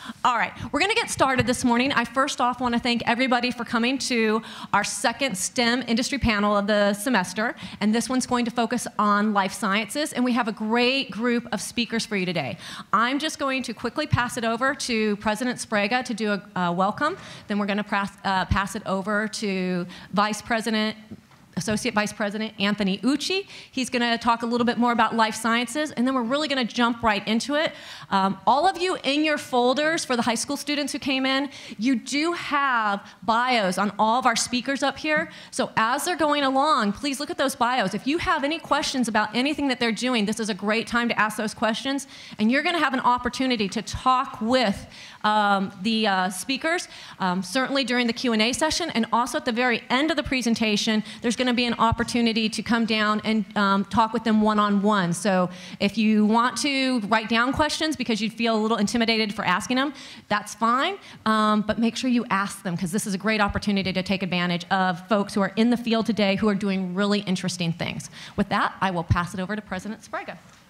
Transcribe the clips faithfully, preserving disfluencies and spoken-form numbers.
All right, we're going to get started this morning. I first off want to thank everybody for coming to our second STEM industry panel of the semester, and this one's going to focus on life sciences, and we have a great group of speakers for you today. I'm just going to quickly pass it over to President Sprague to do a uh, welcome, then we're going to pass, uh, pass it over to Vice President Associate Vice President Anthony Ucci. He's going to talk a little bit more about life sciences, and then we're really going to jump right into it. Um, all of you in your folders, for the high school students who came in, you do have bios on all of our speakers up here. So as they're going along, please look at those bios. If you have any questions about anything that they're doing, this is a great time to ask those questions, and you're going to have an opportunity to talk with um, the uh, speakers, um, certainly during the Q and A session, and also at the very end of the presentation, there's going to be an opportunity to come down and um, talk with them one-on-one. So if you want to write down questions because you feel a little intimidated for asking them, that's fine, um, but make sure you ask them, because this is a great opportunity to take advantage of folks who are in the field today who are doing really interesting things. With that, I will pass it over to President Sprague.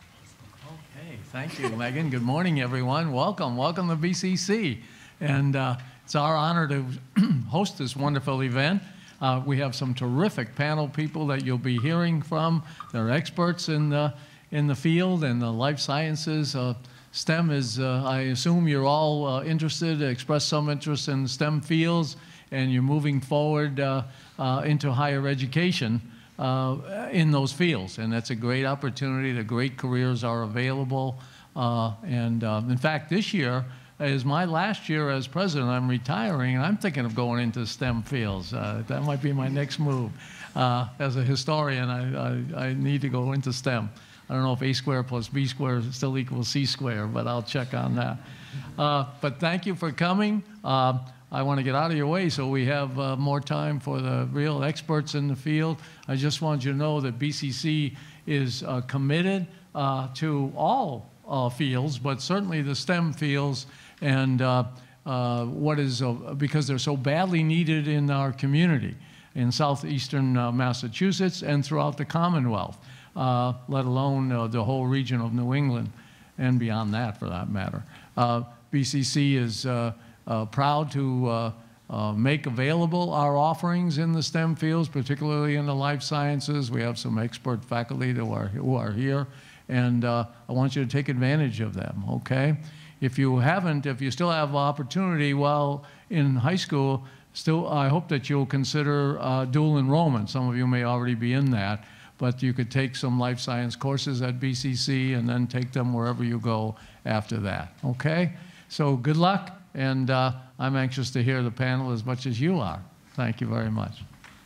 Okay, thank you, Megan. Good morning, everyone. Welcome, welcome to B C C. And uh, it's our honor to host this wonderful event. Uh, we have some terrific panel people that you'll be hearing from. They're experts in the, in the field and the life sciences. Uh, STEM is, uh, I assume you're all uh, interested, express some interest in STEM fields, and you're moving forward uh, uh, into higher education uh, in those fields. And that's a great opportunity. The great careers are available. Uh, and uh, in fact, this year, is my last year as president. I'm retiring, and I'm thinking of going into STEM fields. Uh, that might be my next move. Uh, as a historian, I, I, I need to go into STEM. I don't know if A squared plus B squared still equals C squared, but I'll check on that. Uh, but thank you for coming. Uh, I want to get out of your way so we have uh, more time for the real experts in the field. I just want you to know that B C C is uh, committed uh, to all uh, fields, but certainly the STEM fields, and uh, uh, what is, uh, because they're so badly needed in our community, in southeastern uh, Massachusetts and throughout the Commonwealth, uh, let alone uh, the whole region of New England and beyond that, for that matter. Uh, B C C is uh, uh, proud to uh, uh, make available our offerings in the STEM fields, particularly in the life sciences. We have some expert faculty who are, who are here, and uh, I want you to take advantage of them, okay? If you haven't, if you still have opportunity while in high school, still, I hope that you'll consider uh, dual enrollment. Some of you may already be in that, but you could take some life science courses at B C C and then take them wherever you go after that, okay? So good luck, and uh, I'm anxious to hear the panel as much as you are. Thank you very much.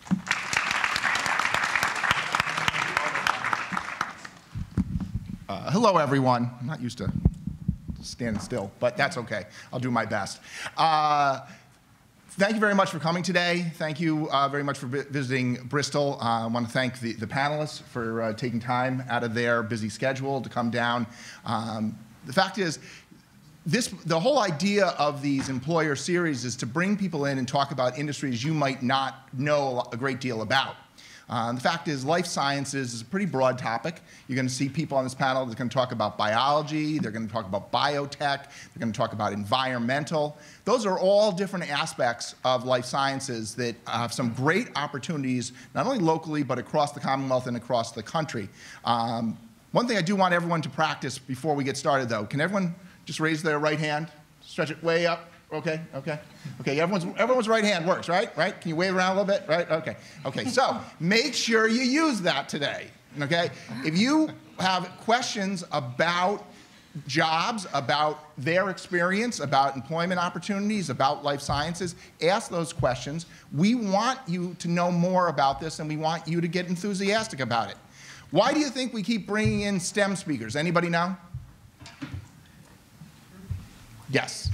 Uh, hello, everyone. I'm not used to standing still, but that's okay. I'll do my best. Uh, thank you very much for coming today. Thank you uh, very much for visiting Bristol. Uh, I want to thank the, the panelists for uh, taking time out of their busy schedule to come down. Um, the fact is, this, the whole idea of these employer series is to bring people in and talk about industries you might not know a great deal about. Uh, the fact is, life sciences is a pretty broad topic. You're going to see people on this panel that are going to talk about biology, they're going to talk about biotech, they're going to talk about environmental. Those are all different aspects of life sciences that have some great opportunities, not only locally, but across the Commonwealth and across the country. Um, one thing I do want everyone to practice before we get started, though, can everyone just raise their right hand, stretch it way up? Okay, okay, okay. Everyone's, everyone's right hand works, right? Right? Can you wave around a little bit? Right? Okay, okay. So make sure you use that today. Okay. If you have questions about jobs, about their experience, about employment opportunities, about life sciences, ask those questions. We want you to know more about this, and we want you to get enthusiastic about it. Why do you think we keep bringing in STEM speakers? Anybody know? Yes.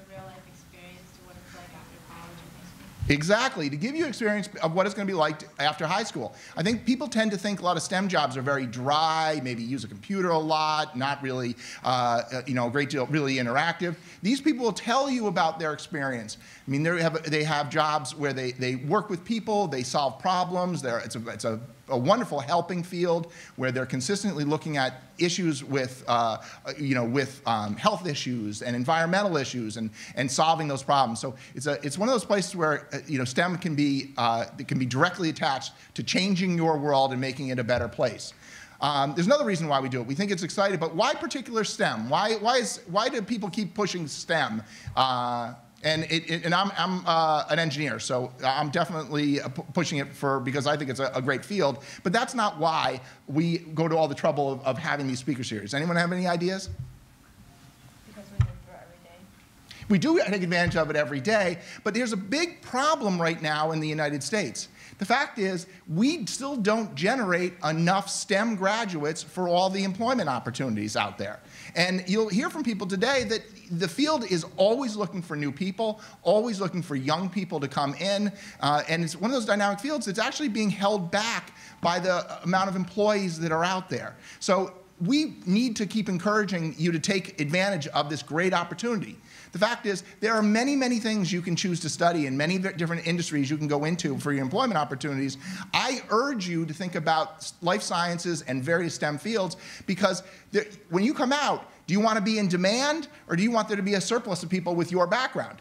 Exactly, to give you experience of what it's going to be like after high school. I think people tend to think a lot of STEM jobs are very dry, maybe use a computer a lot, not really, uh, you know, a great deal, really interactive. These people will tell you about their experience. I mean, they have, they have jobs where they, they work with people, they solve problems, they're, it's, a, it's a a wonderful helping field where they're consistently looking at issues with, uh, you know, with um, health issues and environmental issues and, and solving those problems. So it's, a, it's one of those places where, uh, you know, STEM can be, uh, it can be directly attached to changing your world and making it a better place. Um, there's another reason why we do it. We think it's exciting, but why particular STEM? Why, why, is, why do people keep pushing STEM? Uh, And, it, it, and I'm, I'm uh, an engineer, so I'm definitely uh, pushing it for, because I think it's a, a great field. But that's not why we go to all the trouble of, of having these speaker series. Anyone have any ideas? Because we live through it every day. We do take advantage of it every day, but there's a big problem right now in the United States. The fact is, we still don't generate enough STEM graduates for all the employment opportunities out there. And you'll hear from people today that the field is always looking for new people, always looking for young people to come in, uh, and it's one of those dynamic fields that's actually being held back by the amount of employees that are out there. So we need to keep encouraging you to take advantage of this great opportunity. The fact is, there are many, many things you can choose to study and many different industries you can go into for your employment opportunities. I urge you to think about life sciences and various STEM fields, because there, when you come out, do you want to be in demand, or do you want there to be a surplus of people with your background?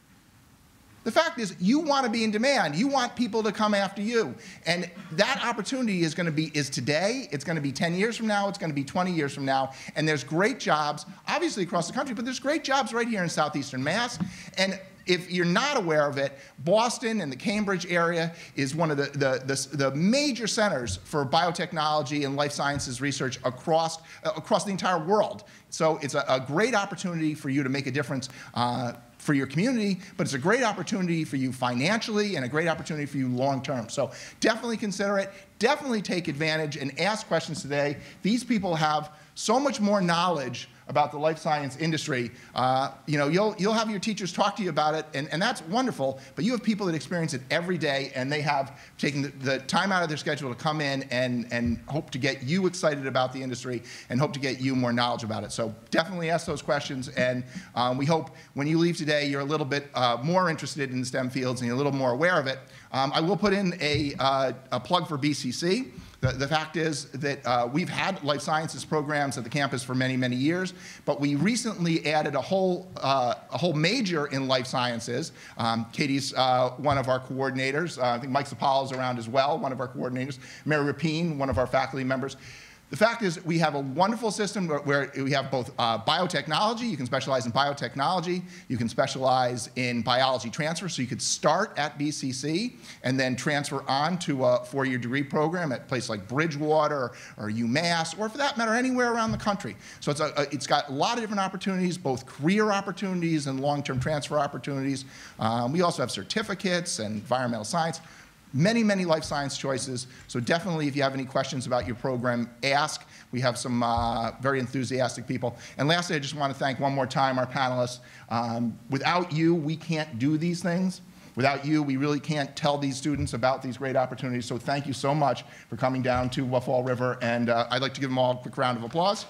The fact is, you want to be in demand. You want people to come after you. And that opportunity is going to be, is today, it's going to be ten years from now, it's going to be twenty years from now. And there's great jobs, obviously across the country, but there's great jobs right here in Southeastern Mass. And if you're not aware of it, Boston and the Cambridge area is one of the, the, the, the major centers for biotechnology and life sciences research across, uh, across the entire world. So it's a, a great opportunity for you to make a difference uh, for your community, but it's a great opportunity for you financially and a great opportunity for you long term. So definitely consider it. Definitely take advantage and ask questions today. These people have so much more knowledge about the life science industry. Uh, you know, you'll, you'll have your teachers talk to you about it, and, and that's wonderful, but you have people that experience it every day, and they have taken the, the time out of their schedule to come in and, and hope to get you excited about the industry and hope to get you more knowledge about it. So definitely ask those questions, and um, we hope when you leave today, you're a little bit uh, more interested in the STEM fields and you're a little more aware of it. Um, I will put in a, uh, a plug for B C C. The, the fact is that uh, we've had life sciences programs at the campus for many, many years, but we recently added a whole, uh, a whole major in life sciences. Um, Katie's uh, one of our coordinators. Uh, I think Mike Zapala's around as well, one of our coordinators. Mary Rapine, one of our faculty members. The fact is, we have a wonderful system where we have both uh, biotechnology. You can specialize in biotechnology. You can specialize in biology transfer. So you could start at B C C and then transfer on to a four-year degree program at a place like Bridgewater or UMass, or for that matter, anywhere around the country. So it's, a, a, it's got a lot of different opportunities, both career opportunities and long-term transfer opportunities. Um, we also have certificates and environmental science. Many, many life science choices. So definitely, if you have any questions about your program, ask. We have some uh, very enthusiastic people. And lastly, I just want to thank one more time our panelists. Um, without you, we can't do these things. Without you, we really can't tell these students about these great opportunities. So thank you so much for coming down to uh, Fall River. And uh, I'd like to give them all a quick round of applause.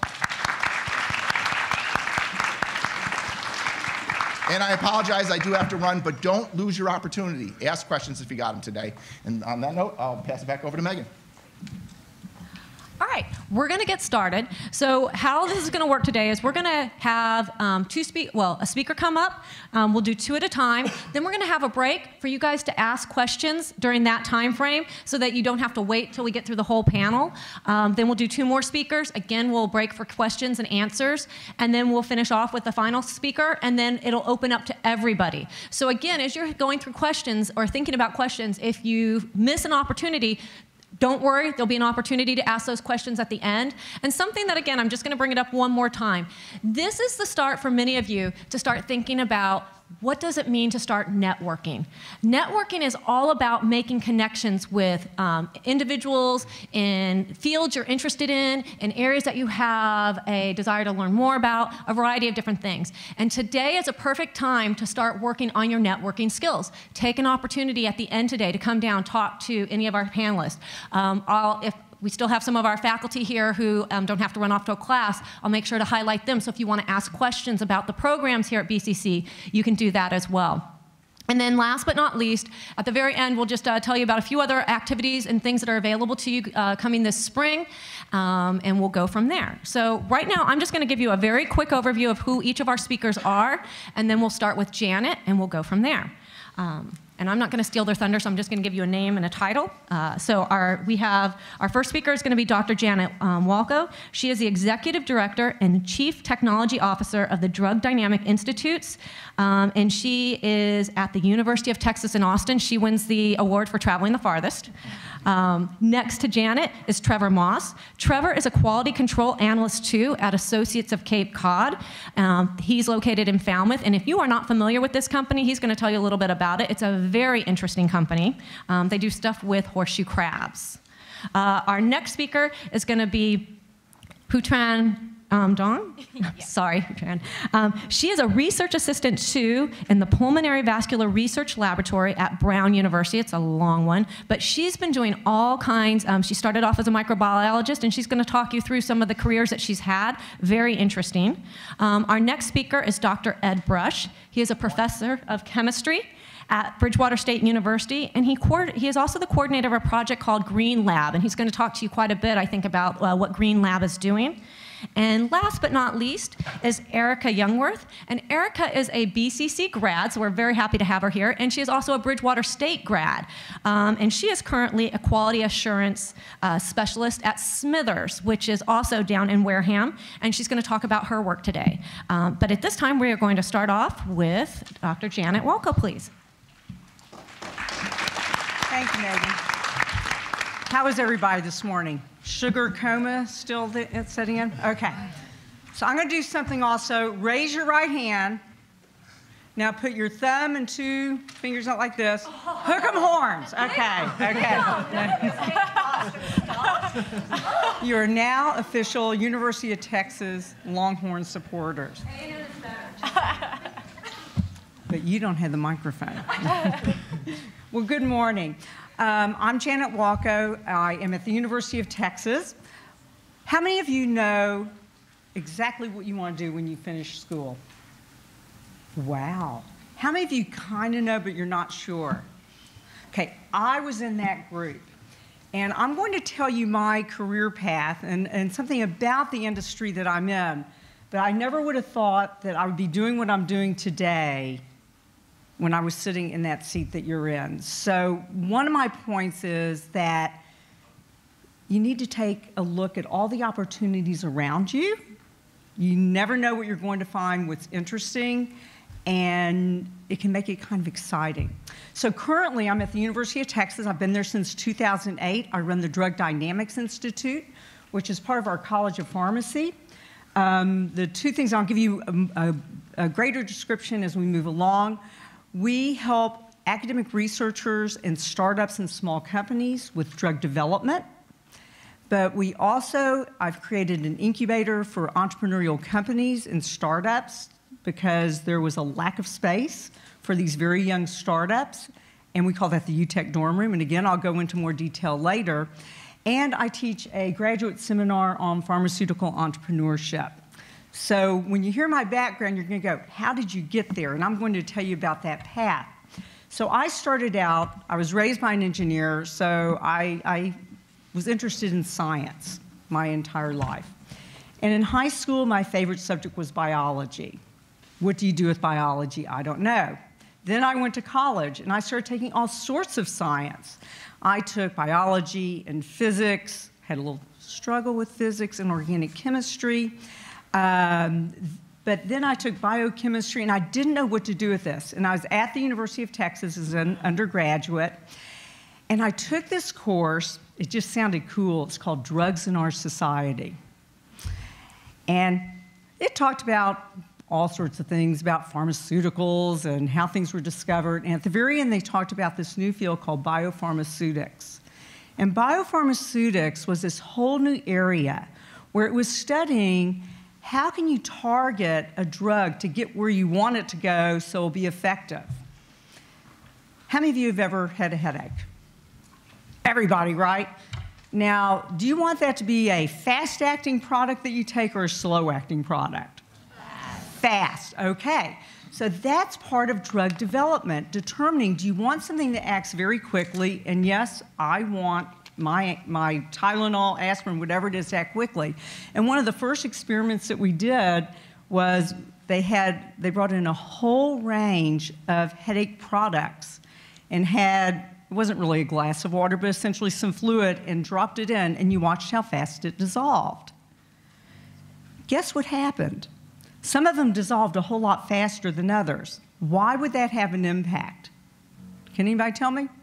And I apologize, I do have to run, but don't lose your opportunity. Ask questions if you got them today. And on that note, I'll pass it back over to Megan. All right, we're going to get started. So how this is going to work today is we're going to have um, two speak, well, a speaker come up. Um, we'll do two at a time. Then we're going to have a break for you guys to ask questions during that time frame, so that you don't have to wait till we get through the whole panel. Um, then we'll do two more speakers. Again, we'll break for questions and answers, and then we'll finish off with the final speaker, and then it'll open up to everybody. So again, as you're going through questions or thinking about questions, if you miss an opportunity, don't worry, there'll be an opportunity to ask those questions at the end. And something that, again, I'm just going to bring it up one more time. This is the start for many of you to start thinking about, what does it mean to start networking? Networking is all about making connections with um, individuals in fields you're interested in, in areas that you have a desire to learn more about, a variety of different things. And today is a perfect time to start working on your networking skills. Take an opportunity at the end today to come down, talk to any of our panelists. Um, I'll, if we still have some of our faculty here who um, don't have to run off to a class. I'll make sure to highlight them, so if you want to ask questions about the programs here at B C C, you can do that as well. And then last but not least, at the very end, we'll just uh, tell you about a few other activities and things that are available to you uh, coming this spring, um, and we'll go from there. So right now, I'm just going to give you a very quick overview of who each of our speakers are, and then we'll start with Janet, and we'll go from there. Um, and I'm not going to steal their thunder, so I'm just going to give you a name and a title. Uh, so our, we have, our first speaker is going to be Doctor Janet um, Walko. She is the Executive Director and Chief Technology Officer of the Drug Dynamic Institutes, um, and she is at the University of Texas in Austin. She wins the award for traveling the farthest. Um, next to Janet is Trevor Moss. Trevor is a quality control analyst too at Associates of Cape Cod. Um, he's located in Falmouth, and if you are not familiar with this company, he's going to tell you a little bit about it. It's a very interesting company. Um, they do stuff with horseshoe crabs. Uh, our next speaker is going to be Putran Um, Dong? Yeah. Sorry, Tran. Um, she is a research assistant, too, in the Pulmonary Vascular Research Laboratory at Brown University. It's a long one. But she's been doing all kinds. Um, she started off as a microbiologist, and she's going to talk you through some of the careers that she's had. Very interesting. Um, our next speaker is Doctor Ed Brush. He is a professor of chemistry at Bridgewater State University, and he, he is also the coordinator of a project called Green Lab, and he's going to talk to you quite a bit, I think, about uh, what Green Lab is doing. And last but not least is Erica Youngworth. And Erica is a B C C grad, so we're very happy to have her here. And she is also a Bridgewater State grad. Um, and she is currently a quality assurance uh, specialist at Smithers, which is also down in Wareham. And she's going to talk about her work today. Um, but at this time, we are going to start off with Doctor Janet Walko, please. Thank you, Megan. How is everybody this morning? Sugar coma still th setting in? Okay. So I'm going to do something also. Raise your right hand. Now put your thumb and two fingers out like this. Hook 'em horns. Okay. Okay. You are now official University of Texas Longhorn supporters. But you don't have the microphone. Well, good morning. Um, I'm Janet Walko. I am at the University of Texas. How many of you know exactly what you want to do when you finish school? Wow. How many of you kind of know, but you're not sure? Okay, I was in that group. And I'm going to tell you my career path and, and something about the industry that I'm in. But I never would have thought that I would be doing what I'm doing today when I was sitting in that seat that you're in. So one of my points is that you need to take a look at all the opportunities around you. You never know what you're going to find, what's interesting, and it can make it kind of exciting. So currently, I'm at the University of Texas. I've been there since two thousand eight. I run the Drug Dynamics Institute, which is part of our College of Pharmacy. Um, the two things, I'll give you a, a, a greater description as we move along. We help academic researchers and startups and small companies with drug development. But we also, I've created an incubator for entrepreneurial companies and startups because there was a lack of space for these very young startups. And we call that the U TEC dorm room. And again, I'll go into more detail later. And I teach a graduate seminar on pharmaceutical entrepreneurship. So when you hear my background, you're going to go, how did you get there? And I'm going to tell you about that path. So I started out, I was raised by an engineer, so I, I was interested in science my entire life. And in high school, my favorite subject was biology. What do you do with biology? I don't know. Then I went to college, and I started taking all sorts of science. I took biology and physics, had a little struggle with physics and organic chemistry. Um, but then I took biochemistry, and I didn't know what to do with this. And I was at the University of Texas as an undergraduate, and I took this course. It just sounded cool. It's called Drugs in Our Society. And it talked about all sorts of things about pharmaceuticals and how things were discovered. And at the very end, they talked about this new field called biopharmaceutics. And biopharmaceutics was this whole new area where it was studying how can you target a drug to get where you want it to go so it'll be effective. How many of you have ever had a headache? Everybody, right? Now, do you want that to be a fast-acting product that you take or a slow-acting product? Fast, okay. So that's part of drug development, determining, do you want something that acts very quickly? And yes, I want my, my Tylenol, aspirin, whatever it is, to act quickly. And one of the first experiments that we did was they had, they brought in a whole range of headache products and had, it wasn't really a glass of water, but essentially some fluid, and dropped it in, and you watched how fast it dissolved. Guess what happened? Some of them dissolved a whole lot faster than others. Why would that have an impact? Can anybody tell me?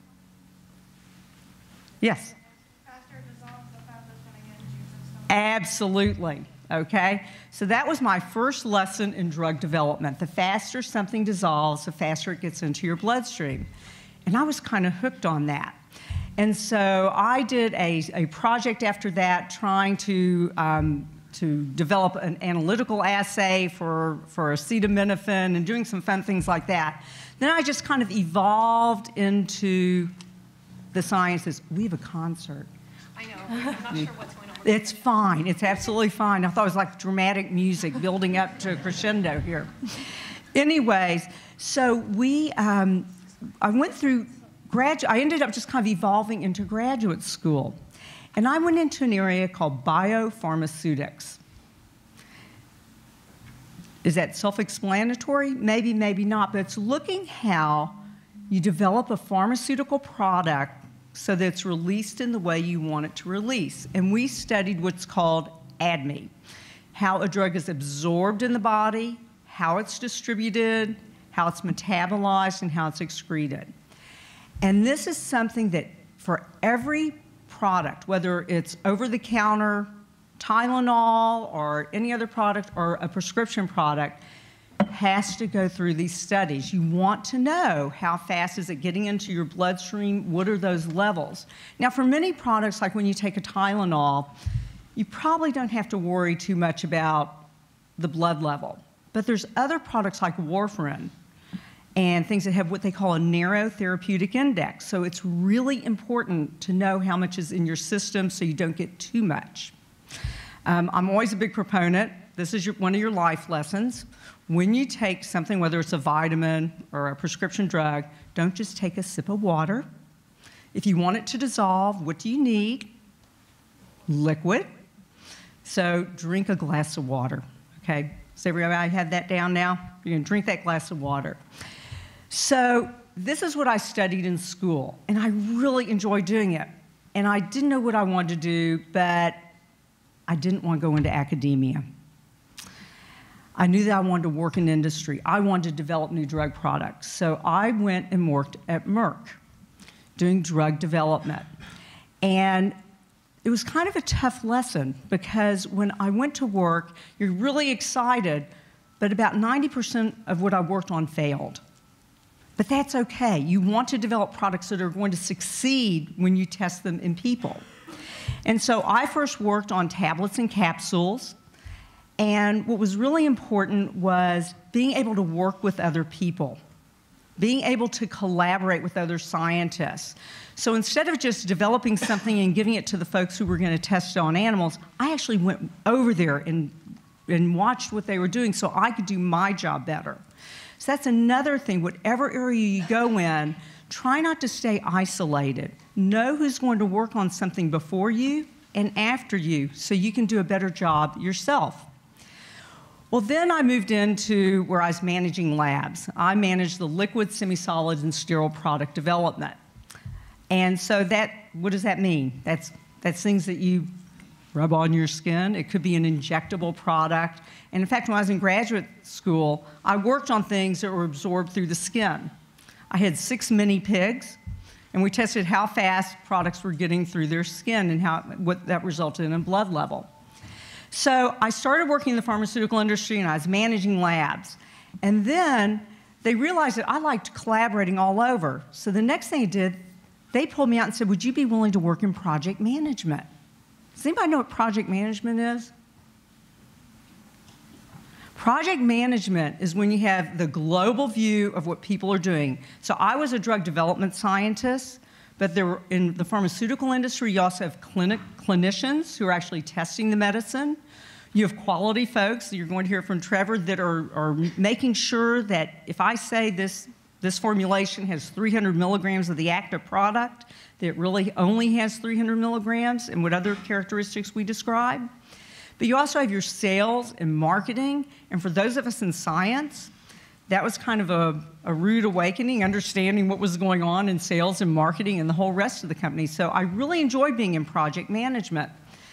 Yes? Faster it dissolves, the faster it's going to get into your system. Absolutely, okay? So that was my first lesson in drug development. The faster something dissolves, the faster it gets into your bloodstream. And I was kind of hooked on that. And so I did a, a project after that trying to, um, to develop an analytical assay for, for acetaminophen and doing some fun things like that. Then I just kind of evolved into the sciences. We have a concert. I know. I'm not sure what's going on. It's fine. It's absolutely fine. I thought it was like dramatic music building up to a crescendo here. Anyways, so we, um, I went through grad. I ended up just kind of evolving into graduate school. And I went into an area called biopharmaceutics. Is that self-explanatory? Maybe, maybe not, but it's looking how you develop a pharmaceutical product so that it's released in the way you want it to release. And we studied what's called A D M E, how a drug is absorbed in the body, how it's distributed, how it's metabolized, and how it's excreted. And this is something that for every product, whether it's over-the-counter Tylenol or any other product or a prescription product, has to go through these studies. You want to know how fast is it getting into your bloodstream, what are those levels. Now for many products, like when you take a Tylenol, you probably don't have to worry too much about the blood level. But there's other products like warfarin and things that have what they call a narrow therapeutic index. So it's really important to know how much is in your system so you don't get too much. Um, I'm always a big proponent. This is your, one of your life lessons. When you take something, whether it's a vitamin or a prescription drug, don't just take a sip of water. If you want it to dissolve, what do you need? Liquid. So drink a glass of water, okay? Does everybody have that down now? You're gonna drink that glass of water. So this is what I studied in school, and I really enjoyed doing it. And I didn't know what I wanted to do, but I didn't want to go into academia. I knew that I wanted to work in industry. I wanted to develop new drug products. So I went and worked at Merck doing drug development. And it was kind of a tough lesson because when I went to work, you're really excited, but about ninety percent of what I worked on failed. But that's okay. You want to develop products that are going to succeed when you test them in people. And so I first worked on tablets and capsules. And what was really important was being able to work with other people, being able to collaborate with other scientists. So instead of just developing something and giving it to the folks who were going to test it on animals, I actually went over there and, and watched what they were doing so I could do my job better. So that's another thing. Whatever area you go in, try not to stay isolated. Know who's going to work on something before you and after you so you can do a better job yourself. Well, then I moved into where I was managing labs. I managed the liquid, semi-solid, and sterile product development. And so that, what does that mean? That's, that's things that you rub on your skin. It could be an injectable product. And in fact, when I was in graduate school, I worked on things that were absorbed through the skin. I had six mini pigs, and we tested how fast products were getting through their skin and how, what that resulted in a blood level. So I started working in the pharmaceutical industry, and I was managing labs. And then they realized that I liked collaborating all over. So the next thing they did, they pulled me out and said, would you be willing to work in project management? Does anybody know what project management is? Project management is when you have the global view of what people are doing. So I was a drug development scientist, but there were, in the pharmaceutical industry, you also have clinic, clinicians who are actually testing the medicine. You have quality folks, you're going to hear from Trevor, that are, are making sure that if I say this, this formulation has three hundred milligrams of the active product, that it really only has three hundred milligrams, and what other characteristics we describe. But you also have your sales and marketing, and for those of us in science, that was kind of a, a rude awakening, understanding what was going on in sales and marketing and the whole rest of the company. So I really enjoyed being in project management.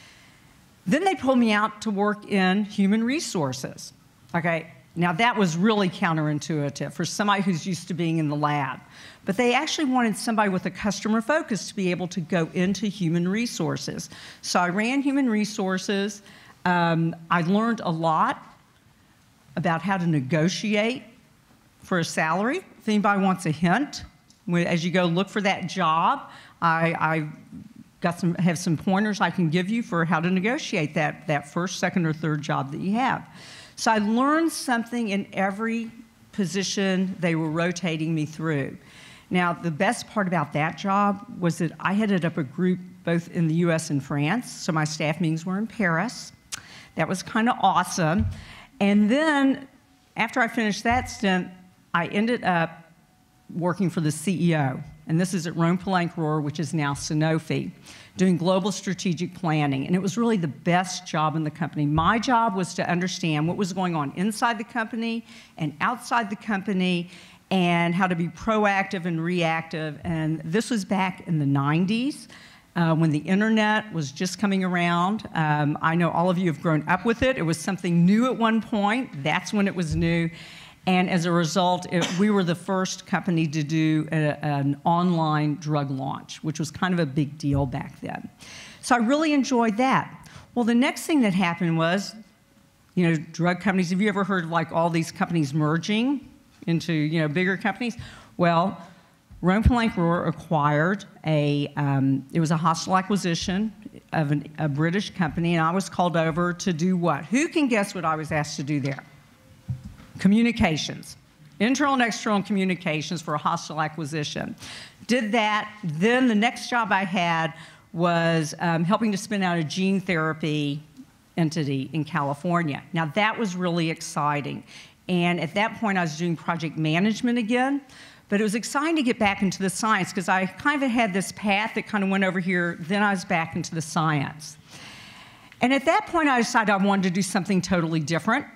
Then they pulled me out to work in human resources. Okay, now that was really counterintuitive for somebody who's used to being in the lab. But they actually wanted somebody with a customer focus to be able to go into human resources. So I ran human resources. Um, I learned a lot about how to negotiate for a salary. If anybody wants a hint, as you go look for that job, I, I got some, have some pointers I can give you for how to negotiate that, that first, second, or third job that you have. So I learned something in every position they were rotating me through. Now, the best part about that job was that I headed up a group both in the U S and France, so my staff meetings were in Paris. That was kind of awesome. And then, after I finished that stint, I ended up working for the C E O, and this is at Rhone-Poulenc-Rohr, which is now Sanofi, doing global strategic planning, and it was really the best job in the company. My job was to understand what was going on inside the company and outside the company, and how to be proactive and reactive, and this was back in the nineties. Uh, when the internet was just coming around. Um, I know all of you have grown up with it. It was something new at one point. That's when it was new. And as a result, it, we were the first company to do a, an online drug launch, which was kind of a big deal back then. So I really enjoyed that. Well, the next thing that happened was, you know, drug companies, have you ever heard of like all these companies merging into, you know, bigger companies? Well, Rhone-Poulenc-Rohr acquired a, um, it was a hostile acquisition of an, a British company, and I was called over to do what? Who can guess what I was asked to do there? Communications. Internal and external communications for a hostile acquisition. Did that. Then the next job I had was um, helping to spin out a gene therapy entity in California. Now that was really exciting. And at that point I was doing project management again. But it was exciting to get back into the science because I kind of had this path that kind of went over here, then I was back into the science. And at that point, I decided I wanted to do something totally different.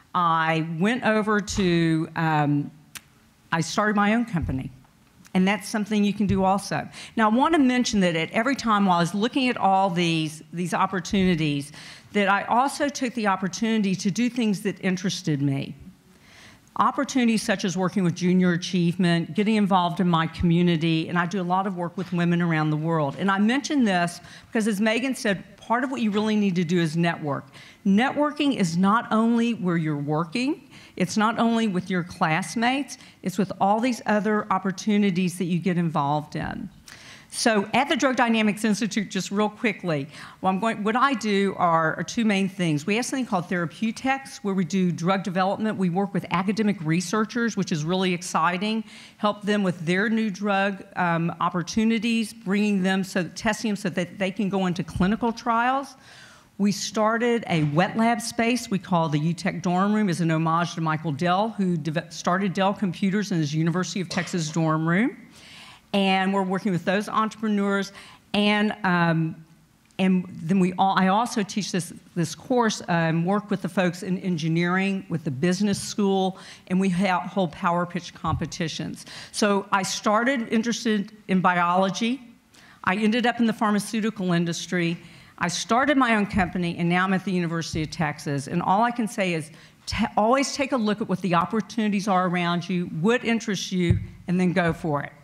I went over to, um, I started my own company. And that's something you can do also. Now, I want to mention that at every time while I was looking at all these, these opportunities, that I also took the opportunity to do things that interested me. Opportunities such as working with junior achievement, getting involved in my community, and I do a lot of work with women around the world. And I mention this because, as Megan said, part of what you really need to do is network. Networking is not only where you're working, it's not only with your classmates, it's with all these other opportunities that you get involved in. So at the Drug Dynamics Institute, just real quickly, what, I'm going, what I do are, are two main things. We have something called Therapeutics, where we do drug development. We work with academic researchers, which is really exciting, help them with their new drug um, opportunities, bringing them, so testing them so that they can go into clinical trials. We started a wet lab space we call the U Tech Dorm Room as an homage to Michael Dell, who started Dell Computers in his University of Texas dorm room. And we're working with those entrepreneurs, and um, and then we all, I also teach this this course, um, work with the folks in engineering, with the business school, and we hold power pitch competitions. So I started interested in biology. I ended up in the pharmaceutical industry. I started my own company, and now I'm at the University of Texas. And all I can say is, t always take a look at what the opportunities are around you, what interests you, and then go for it.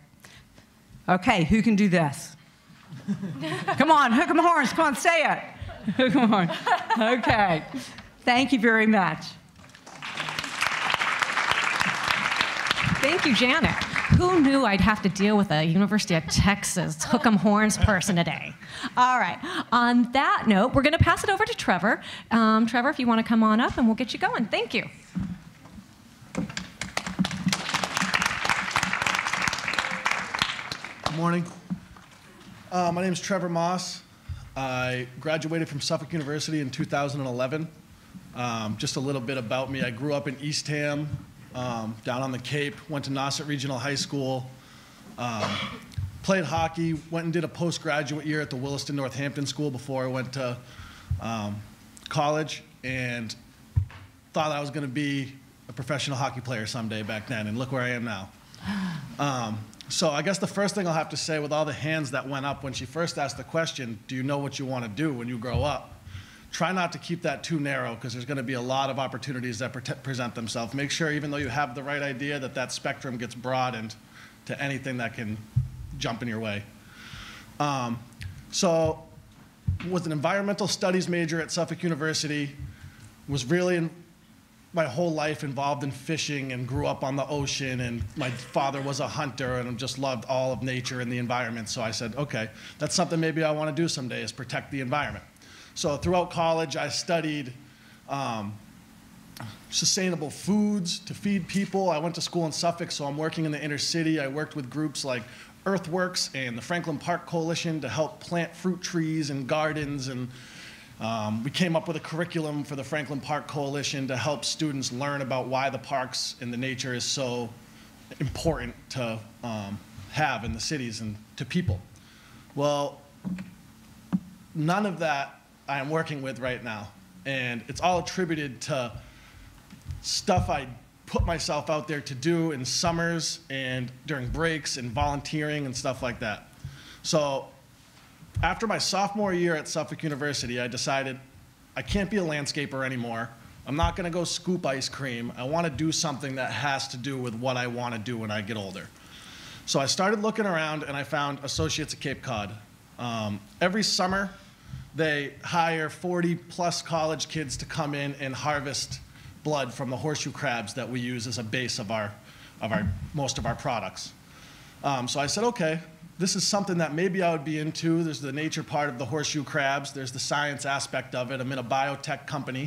Okay, who can do this? Come on, hook 'em horns, come on, say it. Hook 'em horns. Okay, thank you very much. Thank you, Janet. Who knew I'd have to deal with a University of Texas hook 'em horns person today? All right, on that note, we're gonna pass it over to Trevor. Um, Trevor, if you wanna come on up and we'll get you going. Thank you. Good morning. Uh, my name is Trevor Moss. I graduated from Suffolk University in two thousand eleven. Um, just a little bit about me. I grew up in Eastham, um, down on the Cape, went to Nauset Regional High School, um, played hockey, went and did a postgraduate year at the Williston Northampton School before I went to um, college, and thought I was going to be a professional hockey player someday back then, and look where I am now. Um, so I guess the first thing I'll have to say, with all the hands that went up when she first asked the question, do you know what you want to do when you grow up? Try not to keep that too narrow, because there's going to be a lot of opportunities that pre present themselves. Make sure, even though you have the right idea, that that spectrum gets broadened to anything that can jump in your way. Um, so was an environmental studies major at Suffolk University, was really in, my whole life involved in fishing and grew up on the ocean, and my father was a hunter and just loved all of nature and the environment. So I said, okay, that's something maybe I want to do someday, is protect the environment. So throughout college, I studied um, sustainable foods to feed people. I went to school in Suffolk, so I'm working in the inner city. I worked with groups like Earthworks and the Franklin Park Coalition to help plant fruit trees and gardens, and Um, we came up with a curriculum for the Franklin Park Coalition to help students learn about why the parks and the nature is so important to um, have in the cities and to people. Well, none of that I am working with right now, and it's all attributed to stuff I put myself out there to do in summers and during breaks and volunteering and stuff like that. So after my sophomore year at Suffolk University, I decided I can't be a landscaper anymore. I'm not going to go scoop ice cream. I want to do something that has to do with what I want to do when I get older. So I started looking around, and I found Associates at Cape Cod. Um, every summer, they hire forty plus college kids to come in and harvest blood from the horseshoe crabs that we use as a base of our, of our, most of our products. Um, so I said, okay, this is something that maybe I would be into. There's the nature part of the horseshoe crabs. There's the science aspect of it. I'm in a biotech company,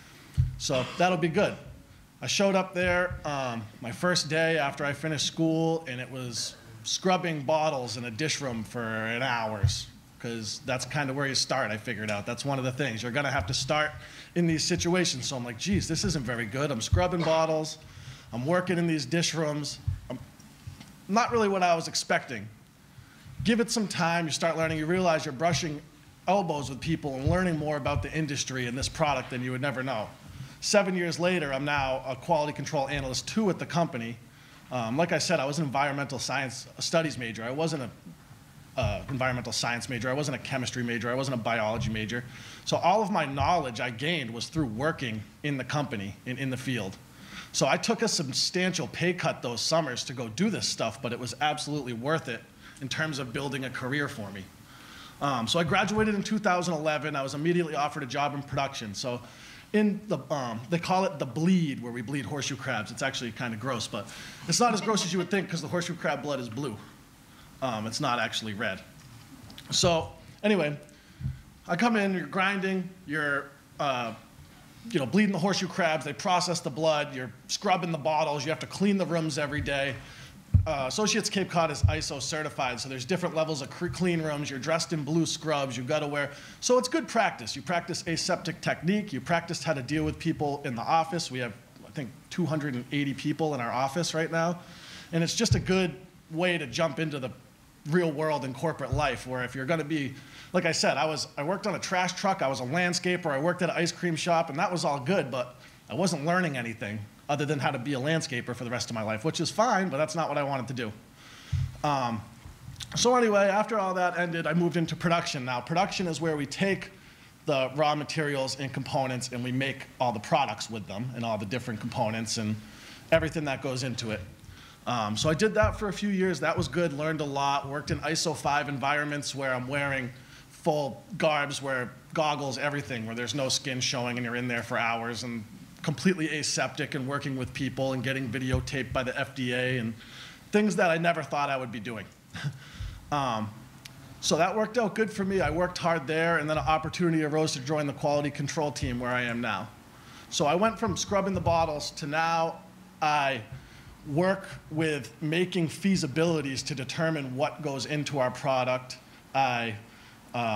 so that'll be good. I showed up there um, my first day after I finished school, and it was scrubbing bottles in a dish room for an hours, because that's kind of where you start, I figured out. That's one of the things. You're going to have to start in these situations. So I'm like, geez, this isn't very good. I'm scrubbing bottles. I'm working in these dish rooms. I'm not really what I was expecting. Give it some time, you start learning, you realize you're brushing elbows with people and learning more about the industry and this product than you would never know. Seven years later, I'm now a quality control analyst two at the company. Um, like I said, I was an environmental science studies major. I wasn't an uh, environmental science major. I wasn't a chemistry major. I wasn't a biology major. So all of my knowledge I gained was through working in the company, in, in the field. So I took a substantial pay cut those summers to go do this stuff, but it was absolutely worth it in terms of building a career for me. Um, so I graduated in two thousand eleven. I was immediately offered a job in production. So in the, um, they call it the bleed, where we bleed horseshoe crabs. It's actually kind of gross, but it's not as gross as you would think, because the horseshoe crab blood is blue. Um, it's not actually red. So anyway, I come in, you're grinding, you're uh, you know, bleeding the horseshoe crabs, they process the blood, you're scrubbing the bottles, you have to clean the rooms every day. Uh, Associates Cape Cod is I S O certified, so there's different levels of clean rooms. You're dressed in blue scrubs. You've got to wear, so it's good practice. You practice aseptic technique. You practice how to deal with people in the office. We have, I think, two hundred eighty people in our office right now, and it's just a good way to jump into the real world and corporate life. Where if you're going to be, like I said, I was, I worked on a trash truck. I was a landscaper. I worked at an ice cream shop, and that was all good, but I wasn't learning anything other than how to be a landscaper for the rest of my life, which is fine, but that's not what I wanted to do. Um, so anyway, after all that ended, I moved into production. Now, production is where we take the raw materials and components and we make all the products with them and all the different components and everything that goes into it. Um, so I did that for a few years. That was good, learned a lot, worked in I S O five environments where I'm wearing full garbs, where goggles, everything, where there's no skin showing and you're in there for hours, and completely aseptic, and working with people and getting videotaped by the F D A and things that I never thought I would be doing. um, so that worked out good for me. I worked hard there, and then an opportunity arose to join the quality control team where I am now. So I went from scrubbing the bottles to now I work with making feasibilities to determine what goes into our product. I um,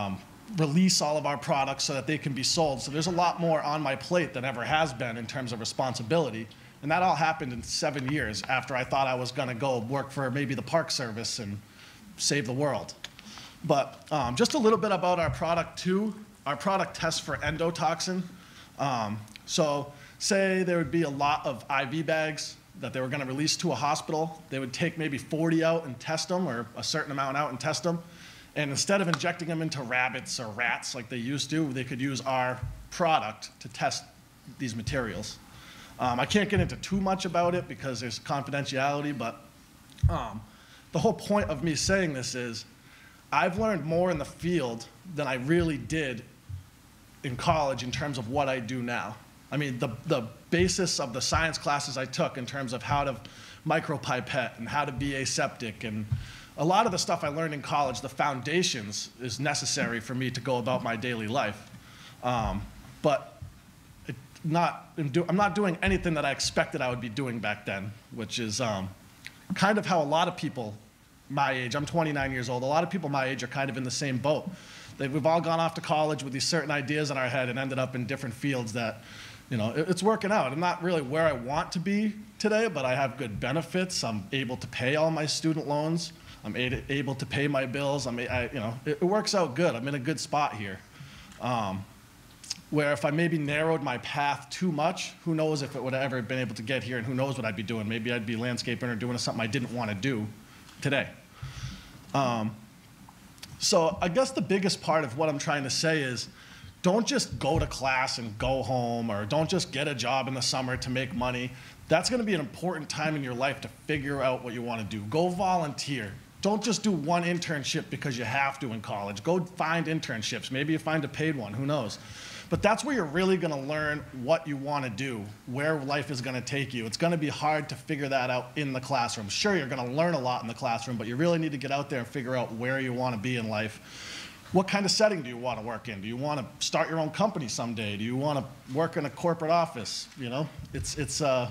release all of our products so that they can be sold. So there's a lot more on my plate than ever has been in terms of responsibility. And that all happened in seven years after I thought I was going to go work for maybe the Park Service and save the world. But um, just a little bit about our product too. Our product tests for endotoxin. Um, so say there would be a lot of I V bags that they were going to release to a hospital. They would take maybe forty out and test them, or a certain amount out and test them. And instead of injecting them into rabbits or rats like they used to, they could use our product to test these materials. Um, I can't get into too much about it because there's confidentiality, but um, the whole point of me saying this is I've learned more in the field than I really did in college in terms of what I do now. I mean, the, the basis of the science classes I took in terms of how to micropipette and how to be aseptic, and a lot of the stuff I learned in college, the foundations is necessary for me to go about my daily life. Um, but it not, I'm not doing anything that I expected I would be doing back then, which is um, kind of how a lot of people my age, I'm twenty-nine years old, a lot of people my age are kind of in the same boat. They, we've all gone off to college with these certain ideas in our head and ended up in different fields that, you know, it, it's working out. I'm not really where I want to be today, but I have good benefits. I'm able to pay all my student loans. I'm a, able to pay my bills. I'm, I, you know, it, it works out good. I'm in a good spot here. Um, where if I maybe narrowed my path too much, who knows if it would have ever been able to get here, and who knows what I'd be doing. Maybe I'd be landscaping or doing something I didn't want to do today. Um, so I guess the biggest part of what I'm trying to say is don't just go to class and go home, or don't just get a job in the summer to make money. That's going to be an important time in your life to figure out what you want to do. Go volunteer. Don't just do one internship because you have to in college. Go find internships. Maybe you find a paid one, who knows. But that's where you're really going to learn what you want to do, where life is going to take you. It's going to be hard to figure that out in the classroom. Sure, you're going to learn a lot in the classroom, but you really need to get out there and figure out where you want to be in life. What kind of setting do you want to work in? Do you want to start your own company someday? Do you want to work in a corporate office? You know, it's, it's, uh,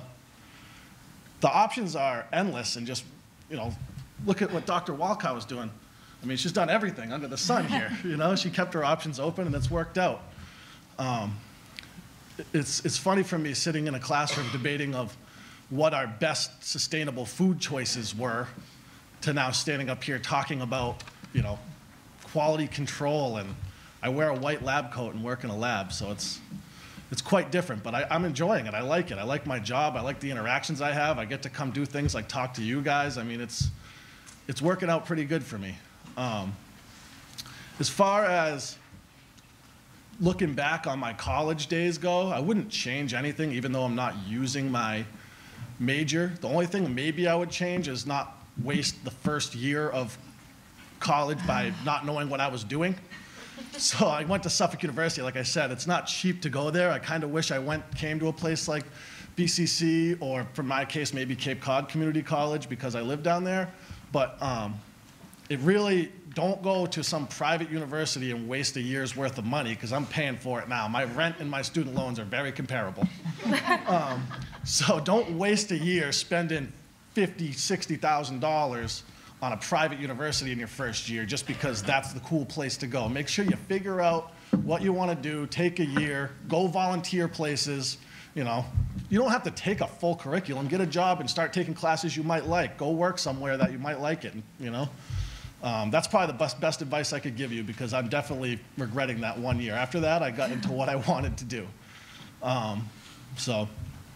the options are endless, and just, you know, look at what Doctor Walcott was doing. I mean, she's done everything under the sun here. You know, she kept her options open, and it's worked out. Um, it's, it's funny for me sitting in a classroom debating of what our best sustainable food choices were, to now standing up here talking about, you know, quality control, and I wear a white lab coat and work in a lab, so it's, it's quite different, but I, I'm enjoying it. I like it. I like my job. I like the interactions I have. I get to come do things like talk to you guys. I mean, it's, it's working out pretty good for me. Um, as far as looking back on my college days go, I wouldn't change anything, even though I'm not using my major. The only thing maybe I would change is not waste the first year of college by not knowing what I was doing. So I went to Suffolk University. Like I said, it's not cheap to go there. I kind of wish I went, came to a place like B C C, or for my case, maybe Cape Cod Community College, because I live down there. But um, it really, don't go to some private university and waste a year's worth of money, because I'm paying for it now. My rent and my student loans are very comparable. um, so don't waste a year spending fifty thousand dollars, sixty thousand dollars on a private university in your first year just because that's the cool place to go. Make sure you figure out what you want to do, take a year, go volunteer places. You know, you don't have to take a full curriculum. Get a job and start taking classes you might like. Go work somewhere that you might like it, you know. Um, that's probably the best, best advice I could give you, because I'm definitely regretting that one year. After that, I got into what I wanted to do. Um, so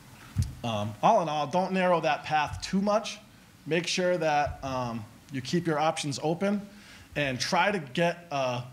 um, all in all, don't narrow that path too much. Make sure that um, you keep your options open, and try to get a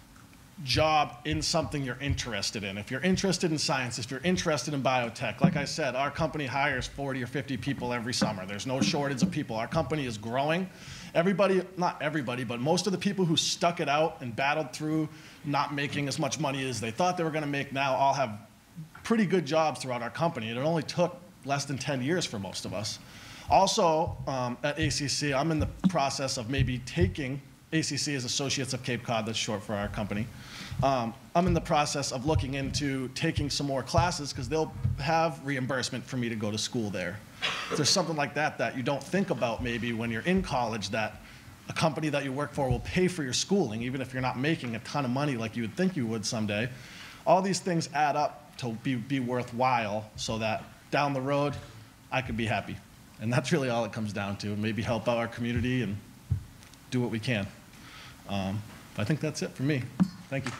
job in something you're interested in. If you're interested in science, if you're interested in biotech, like I said, our company hires forty or fifty people every summer. There's no shortage of people. Our company is growing. Everybody, not everybody, but most of the people who stuck it out and battled through not making as much money as they thought they were going to make now all have pretty good jobs throughout our company. And it only took less than ten years for most of us. Also, um, at A C C, I'm in the process of maybe taking, A C C is Associates of Cape Cod, that's short for our company. Um, I'm in the process of looking into taking some more classes, because they'll have reimbursement for me to go to school there. If there's something like that that you don't think about maybe when you're in college, that a company that you work for will pay for your schooling, even if you're not making a ton of money like you would think you would someday. All these things add up to be, be worthwhile so that down the road, I could be happy. And that's really all it comes down to. Maybe help out our community and do what we can. Um, I think that's it for me. Thank you.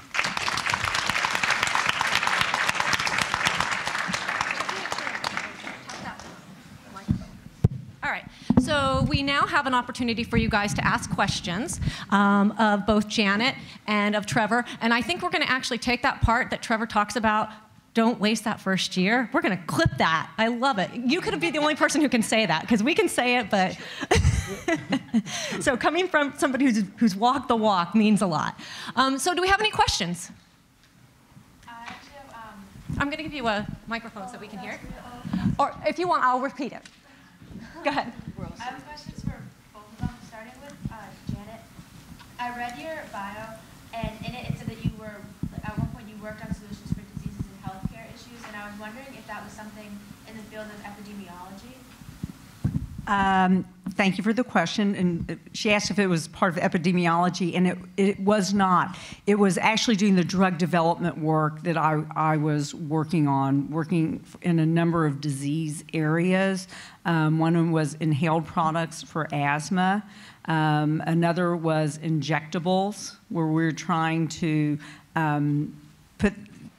All right, so we now have an opportunity for you guys to ask questions um, of both Janet and of Trevor. And I think we're going to actually take that part that Trevor talks about, don't waste that first year. We're going to clip that. I love it. You could be the only person who can say that, because we can say it, but... So coming from somebody who's, who's walked the walk means a lot. Um, so do we have any questions? I actually have, um, I'm going to give you a microphone so we can hear it. Or if you want, I'll repeat it. Go ahead. I have questions for both of them, starting with uh, Janet. I read your bio, and in it, it said that you were, at one point, you worked on solutions for diseases and healthcare issues, and I was wondering if that was something in the field of epidemiology. Um, thank you for the question. And she asked if it was part of epidemiology, and it, it was not. It was actually doing the drug development work that I, I was working on, working in a number of disease areas. Um, one of them was inhaled products for asthma. Um, another was injectables, where we we're trying to um, put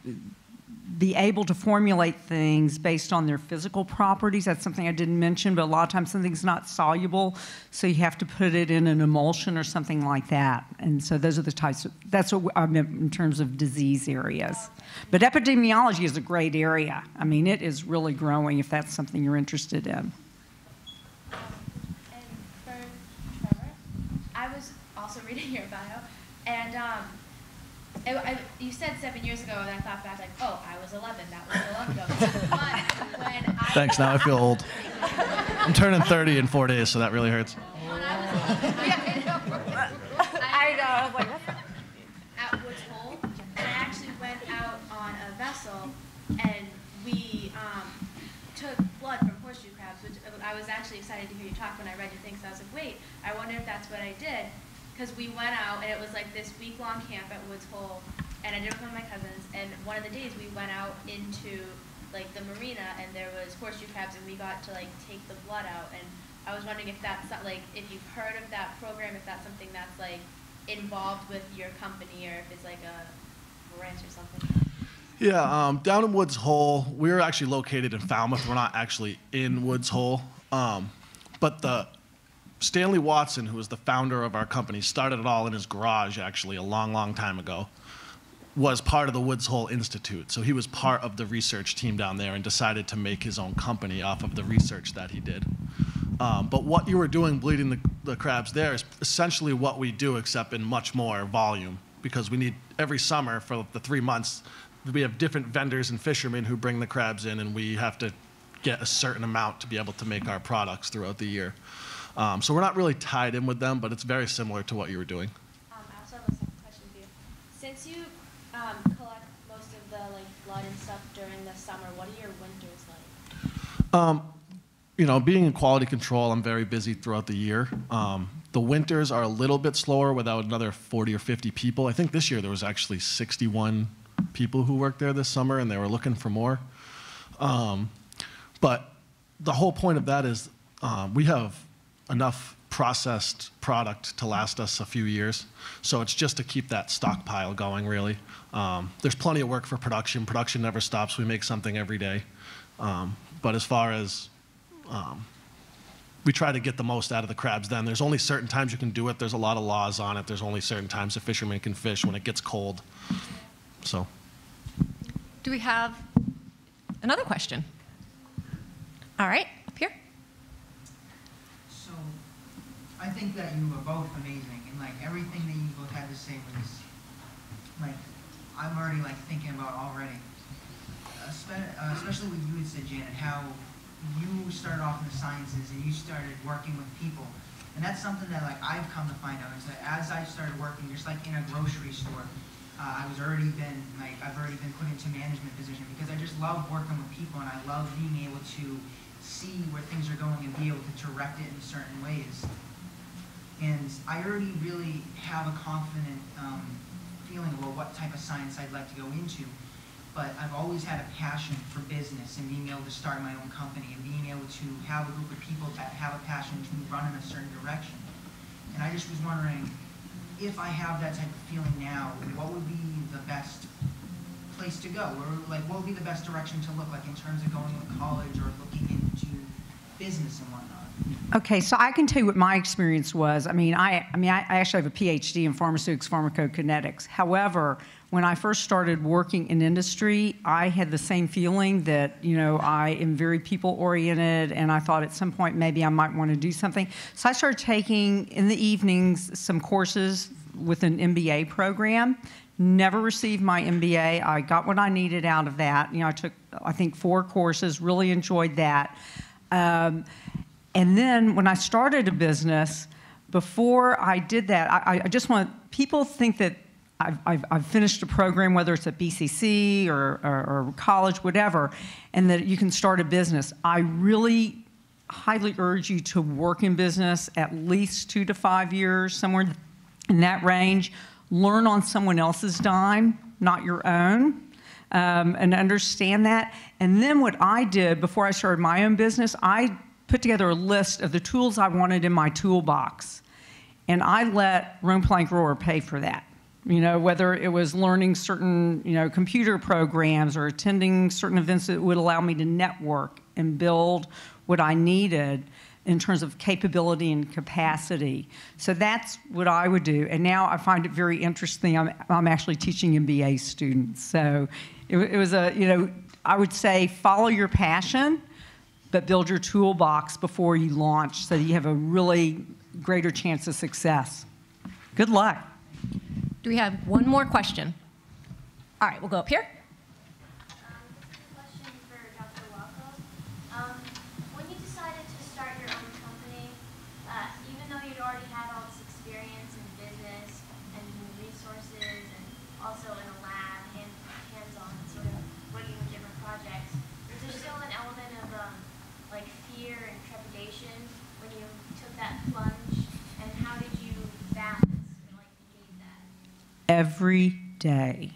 be able to formulate things based on their physical properties. That's something I didn't mention, but a lot of times something's not soluble, so you have to put it in an emulsion or something like that. And so those are the types of, that's what I meant in terms of disease areas. But epidemiology is a great area. I mean, it is really growing if that's something you're interested in. Um, and for Trevor, I was also reading your bio, and um, It, I, you said seven years ago, and I thought back like, oh, I was eleven. That was so long ago. But when I Thanks, now I feel old. I'm turning thirty in four days, so that really hurts. When I was, yeah, I know. I was like, at Woods Hole, and I actually went out on a vessel, and we um, took blood from horseshoe crabs, which I was actually excited to hear you talk when I read your thing. So I was like, wait, I wonder if that's what I did. Because we went out, and it was like this week-long camp at Woods Hole, and I did it with one of my cousins, and one of the days we went out into like the marina, and there was horseshoe crabs, and we got to like take the blood out, and I was wondering if that's like, if you've heard of that program, if that's something that's like involved with your company, or if it's like a ranch or something. Yeah, um, down in Woods Hole, we're actually located in Falmouth. We're not actually in Woods Hole, um, but the Stanley Watson, who was the founder of our company, started it all in his garage, actually, a long, long time ago, was part of the Woods Hole Institute. So he was part of the research team down there and decided to make his own company off of the research that he did. Um, but what you were doing, bleeding the, the crabs there, is essentially what we do, except in much more volume, because we need, every summer for the three months, we have different vendors and fishermen who bring the crabs in, and we have to get a certain amount to be able to make our products throughout the year. Um, so we're not really tied in with them, but it's very similar to what you were doing. Um, I also have a second question for you. Since you um, collect most of the like blood and stuff during the summer, what are your winters like? Um, you know, being in quality control, I'm very busy throughout the year. Um, the winters are a little bit slower without another forty or fifty people. I think this year there was actually sixty-one people who worked there this summer, and they were looking for more. Um, but the whole point of that is um, we have enough processed product to last us a few years. So it's just to keep that stockpile going, really. Um, there's plenty of work for production. Production never stops. We make something every day. Um, but as far as, um, we try to get the most out of the crabs then. There's only certain times you can do it. There's a lot of laws on it. There's only certain times a fisherman can fish when it gets cold. So. Do we have another question? All right, up here. So, I think that you were both amazing, and like everything that you both had to say was, like, I'm already like thinking about already. Uh, especially what you had said, Janet, how you started off in the sciences and you started working with people, and that's something that like I've come to find out is that as I started working, just like in a grocery store, uh, I was already been like I've already been put into management position because I just love working with people and I love being able to see where things are going and be able to direct it in certain ways. And I already really have a confident um, feeling about what type of science I'd like to go into. But I've always had a passion for business and being able to start my own company and being able to have a group of people that have a passion to run in a certain direction. And I just was wondering, if I have that type of feeling now, what would be the best place to go? Or like, what would be the best direction to look like in terms of going to college or looking into business and whatnot? Okay, so I can tell you what my experience was. I mean, I, I mean, I, I actually have a P H D in pharmaceutics, pharmacokinetics. However, when I first started working in industry, I had the same feeling that, you know, I am very people-oriented, and I thought at some point maybe I might want to do something. So I started taking, in the evenings, some courses with an M B A program. Never received my M B A. I got what I needed out of that. You know, I took, I think, four courses, really enjoyed that. Um, And then when I started a business, before I did that, I, I just want, people think that I've, I've, I've finished a program, whether it's at B C C or, or, or college, whatever, and that you can start a business. I really highly urge you to work in business at least two to five years, somewhere in that range. Learn on someone else's dime, not your own. Um, and understand that. And then what I did before I started my own business, I put together a list of the tools I wanted in my toolbox. And I let Rome Plank Rower pay for that. You know, whether it was learning certain, you know, computer programs or attending certain events that would allow me to network and build what I needed in terms of capability and capacity. So that's what I would do. And now I find it very interesting. I'm, I'm actually teaching M B A students. So it, it was a, you know, I would say follow your passion, but build your toolbox before you launch so that you have a really greater chance of success. Good luck. Do we have one more question? All right, we'll go up here. Question for Doctor Walko. Um, when you decided to start your own company, uh, even though you'd already had all this experience in business and resources and also in a lab, hand, hands-on, sort of working with different projects, was there still an element of um, like fear and trepidation when you took that plunge? And how did you balance and like negate that? Every day.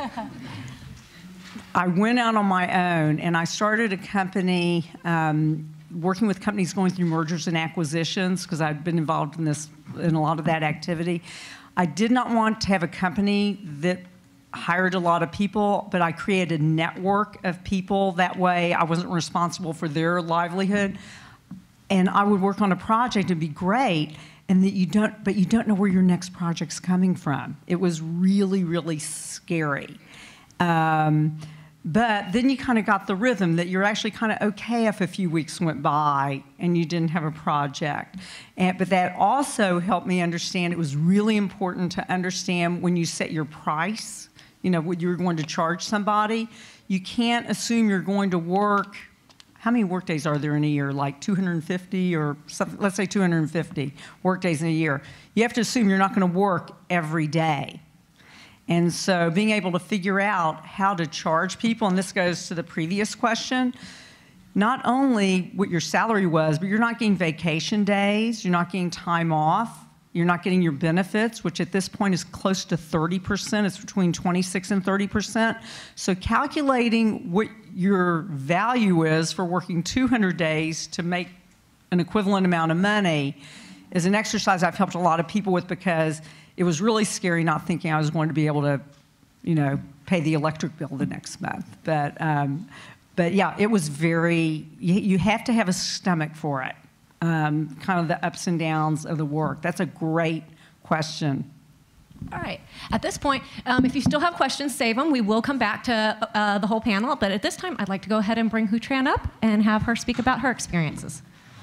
I went out on my own and I started a company um, working with companies going through mergers and acquisitions because I'd been involved in this, in a lot of that activity. I did not want to have a company that hired a lot of people, but I created a network of people. That way I wasn't responsible for their livelihood. And I would work on a project, it'd be great, and that you don't, but you don't know where your next project's coming from. It was really, really scary. Um, but then you kind of got the rhythm that you're actually kind of okay if a few weeks went by and you didn't have a project. And, but that also helped me understand it was really important to understand when you set your price, you know, what you're going to charge somebody, you can't assume you're going to work. How many work days are there in a year? Like two hundred fifty or something, let's say two hundred fifty work days in a year. You have to assume you're not going to work every day. And so being able to figure out how to charge people, and this goes to the previous question, not only what your salary was, but you're not getting vacation days, you're not getting time off, you're not getting your benefits, which at this point is close to thirty percent. It's between twenty-six and thirty percent. So calculating what your value is for working two hundred days to make an equivalent amount of money is an exercise I've helped a lot of people with because it was really scary not thinking I was going to be able to, you know, pay the electric bill the next month. But, um, but yeah, it was very, you, you have to have a stomach for it. Um, kind of the ups and downs of the work. That's a great question. All right. At this point, um, if you still have questions, save them. We will come back to uh, the whole panel. But at this time, I'd like to go ahead and bring Hutran up and have her speak about her experiences.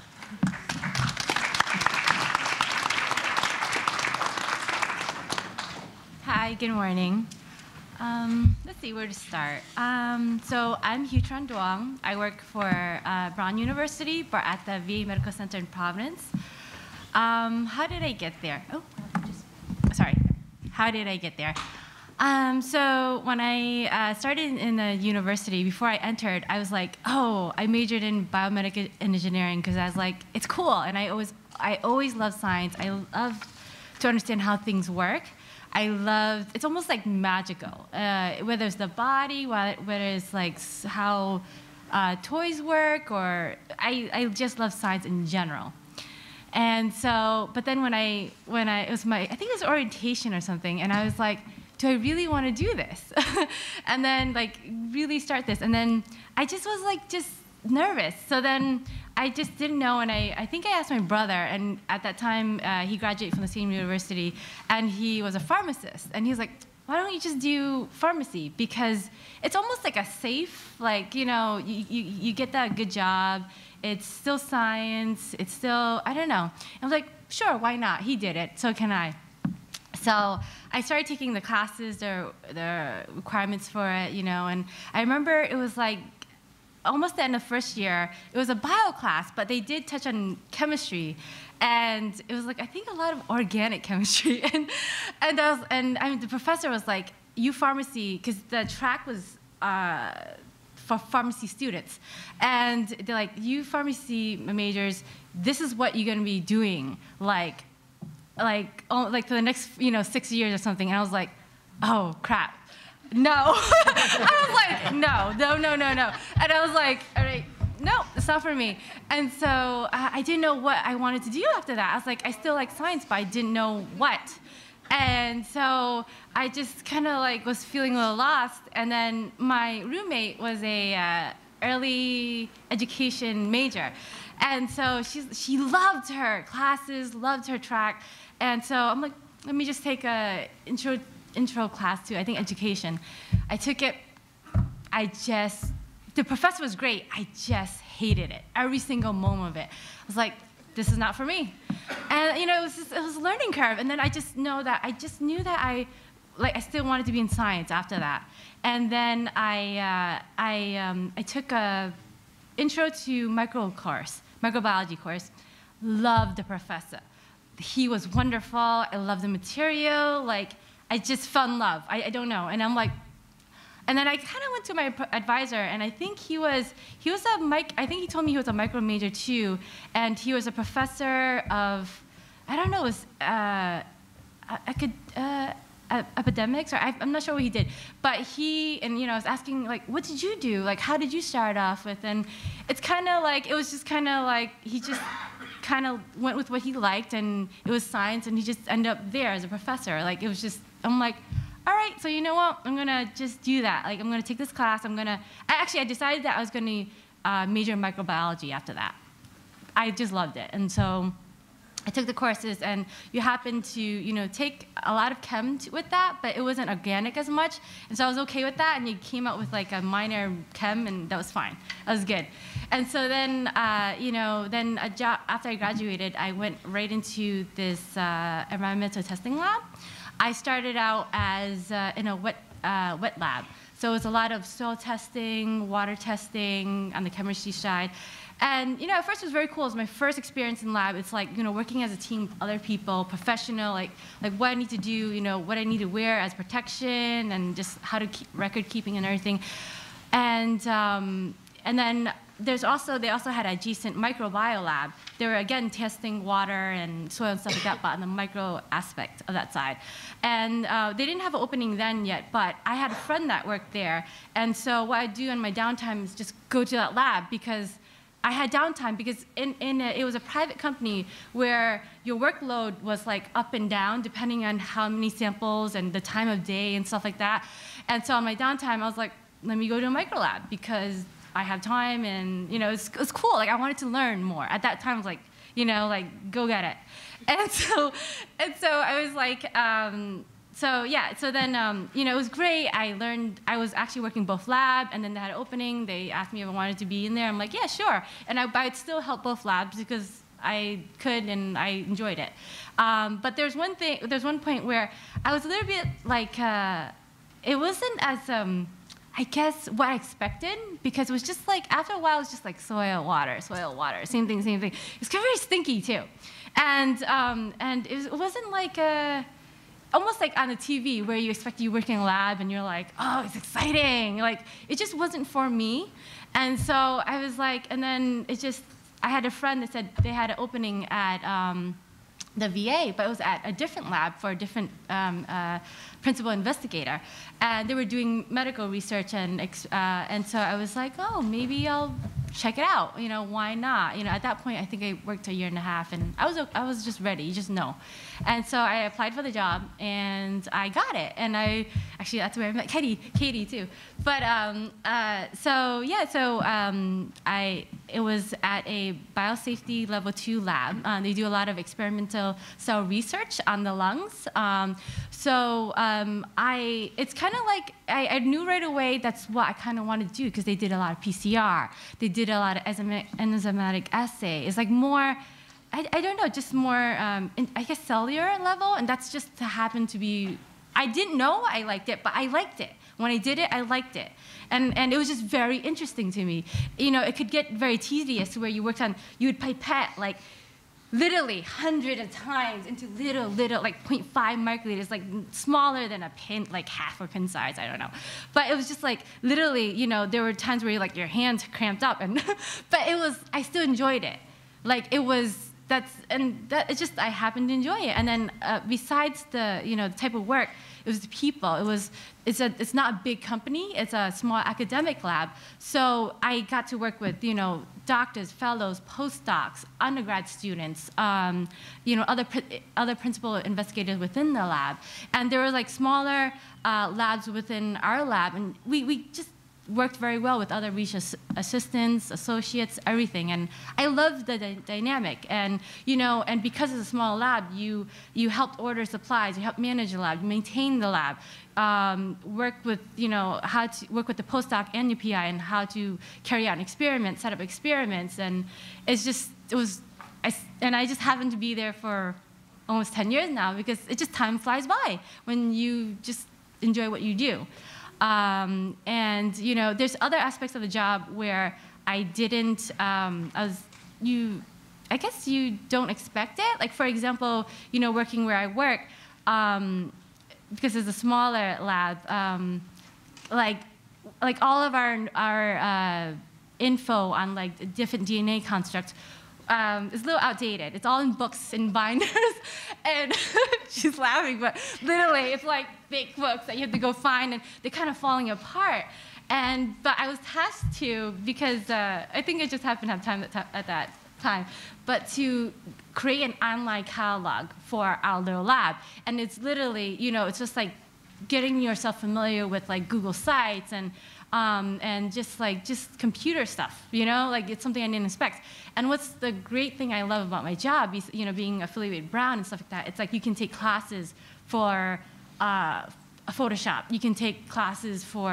Hi, good morning. Um, let's see where to start. Um, so I'm Hutran Duong. I work for uh, Brown University, but at the V A Medical Center in Providence. Um, how did I get there? Oh, just, sorry. How did I get there? Um, so when I uh, started in the university, before I entered, I was like, oh, I majored in biomedical engineering because I was like, it's cool. And I always I always loved science. I love to understand how things work. I love, it's almost like magical, uh, whether it's the body, whether it's like s- how uh, toys work, or I, I just love science in general. And so, but then when I, when I, it was my, I think it was orientation or something, and I was like, do I really want to do this? And then like really start this. And then I just was like, just nervous. So then I just didn't know, and I, I think I asked my brother, and at that time uh, he graduated from the same university, and he was a pharmacist, and he was like, why don't you just do pharmacy? Because it's almost like a safe, like, you know, you, you, you get that good job, it's still science, it's still, I don't know. I was like, sure, why not? He did it, so can I. So I started taking the classes, the, the requirements for it, you know, and I remember it was like, almost the end of first year, it was a bio class, but they did touch on chemistry, and it was like I think a lot of organic chemistry, and and I was, and I mean the professor was like, "You pharmacy," because the track was uh, for pharmacy students, and they're like, "You pharmacy majors, this is what you're gonna be doing, like, like oh, like for the next you know six years or something," and I was like, "Oh crap." No. I was like, no, no, no, no, no. And I was like, all right, no, it's not for me. And so uh, I didn't know what I wanted to do after that. I was like, I still like science, but I didn't know what. And so I just kind of like was feeling a little lost. And then my roommate was a uh, early education major. And so she's, she loved her classes, loved her track. And so I'm like, let me just take a intro intro class to, I think, education. I took it. I just, the professor was great. I just hated it. Every single moment of it. I was like, this is not for me. And, you know, it was, just, it was a learning curve. And then I just know that, I just knew that I, like, I still wanted to be in science after that. And then I, uh, I, um, I took a intro to micro course, microbiology course. Loved the professor. He was wonderful. I loved the material. Like, I just fell in love. I, I don't know. And I'm like, and then I kind of went to my advisor, and I think he was, he was a mic, I think he told me he was a micro major too, and he was a professor of, I don't know, it was, uh, I could, uh, epidemics, or I, I'm not sure what he did, but he, and you know, I was asking, like, what did you do? Like, how did you start off with? And it's kind of like, it was just kind of like, he just kind of went with what he liked, and it was science, and he just ended up there as a professor. Like, it was just, I'm like, all right, so you know what? I'm gonna just do that. Like, I'm gonna take this class. I'm gonna, I actually, I decided that I was gonna uh, major in microbiology after that. I just loved it, and so I took the courses, and you happen to, you know, take a lot of chem t with that, but it wasn't organic as much, and so I was okay with that, and you came out with like a minor chem, and that was fine. That was good. And so then, uh, you know, then a job, after I graduated, I went right into this uh, environmental testing lab. I started out as uh, in a wet, uh, wet lab. So it was a lot of soil testing, water testing on the chemistry side. And, you know, at first it was very cool. It was my first experience in lab. It's like, you know, working as a team with other people, professional, like, like what I need to do, you know, what I need to wear as protection, and just how to keep record keeping and everything. And, um, and then there's also, they also had an adjacent microbiome lab. They were, again, testing water and soil and stuff like that, but on the micro aspect of that side. And uh, they didn't have an opening then yet, but I had a friend that worked there. And so what I do in my downtime is just go to that lab, because I had downtime, because in, in a, it was a private company where your workload was like up and down depending on how many samples and the time of day and stuff like that. And so on my downtime, I was like, let me go to a micro lab, because I have time, and you know, it's, it's cool. Like, I wanted to learn more. At that time, I was like, you know, like, go get it. And so, and so I was like, um, so yeah, so then, um, you know, it was great. I learned, I was actually working both lab, and then they had an opening. They asked me if I wanted to be in there. I'm like, yeah, sure. And I, I'd still help both labs because I could, and I enjoyed it. Um, but there's one thing, there's one point where I was a little bit like, uh, it wasn't as, um, I guess, what I expected, because it was just like, after a while, it was just like soil, water, soil, water, same thing, same thing. It's kind of very stinky, too. And, um, and it, was, it wasn't like a, almost like on the T V, where you expect you work in a lab, and you're like, oh, it's exciting. Like, it just wasn't for me. And so I was like, and then it just, I had a friend that said they had an opening at um, the V A, but it was at a different lab for a different um, uh, principal investigator. And they were doing medical research, and, uh, and so I was like, oh, maybe I'll check it out. You know, why not? You know, at that point, I think I worked a year and a half, and I was, I was just ready, you just know. And so I applied for the job, and I got it. And I, actually, that's where I met Katie, Katie too. But, um, uh, so, yeah, so um, I, it was at a biosafety level two lab. Um, they do a lot of experimental cell research on the lungs. Um, so um, I, it's kind of like, I, I knew right away that's what I kind of wanted to do, because they did a lot of P C R. They did a lot of enzymatic, enzymatic assay. It's like more, I, I don't know, just more, um, in, I guess, cellular level, and that's just to happen to be, I didn't know I liked it, but I liked it. When I did it, I liked it. And, and it was just very interesting to me. You know, it could get very tedious where you worked on, you would pipette, like, literally hundreds of times into little, little, like zero point five microliters, like smaller than a pin, like half a pin size, I don't know. But it was just like, literally, you know, there were times where you like your hands cramped up, and but it was, I still enjoyed it. Like it was, that's, and that, it's just, I happened to enjoy it. And then uh, besides the, you know, the type of work, it was the people. It was, it's a, it's not a big company. It's a small academic lab. So I got to work with, you know, doctors, fellows, postdocs, undergrad students, um, you know, other other principal investigators within the lab. And there were like smaller uh, labs within our lab, and we we just worked very well with other research assistants, associates, everything. And I loved the dy dynamic. And, you know, and because it's a small lab, you, you helped order supplies, you helped manage the lab, you maintain the lab, um, work with, you know, how to work with the postdoc and the P I and how to carry out experiments, set up experiments. And it's just, it was, I, and I just happened to be there for almost ten years now, because it just, time flies by when you just enjoy what you do. Um, and, you know, there's other aspects of the job where I didn't, um, I was, you, I guess you don't expect it. Like, for example, you know, working where I work, um, because it's a smaller lab, um, like, like all of our, our uh, info on, like, different D N A constructs Um, it's a little outdated. It's all in books and binders. And she's laughing, but literally, it's like big books that you have to go find, and they're kind of falling apart. And, but I was tasked to, because uh, I think I just happened to have time at, at that time, but to create an online catalog for our little lab. And it's literally, you know, it's just like getting yourself familiar with like Google Sites and Um, and just like just computer stuff, you know, like it's something I didn't expect. And what's the great thing I love about my job, is, you know, being affiliated with Brown and stuff like that, it's like you can take classes for uh, Photoshop, you can take classes for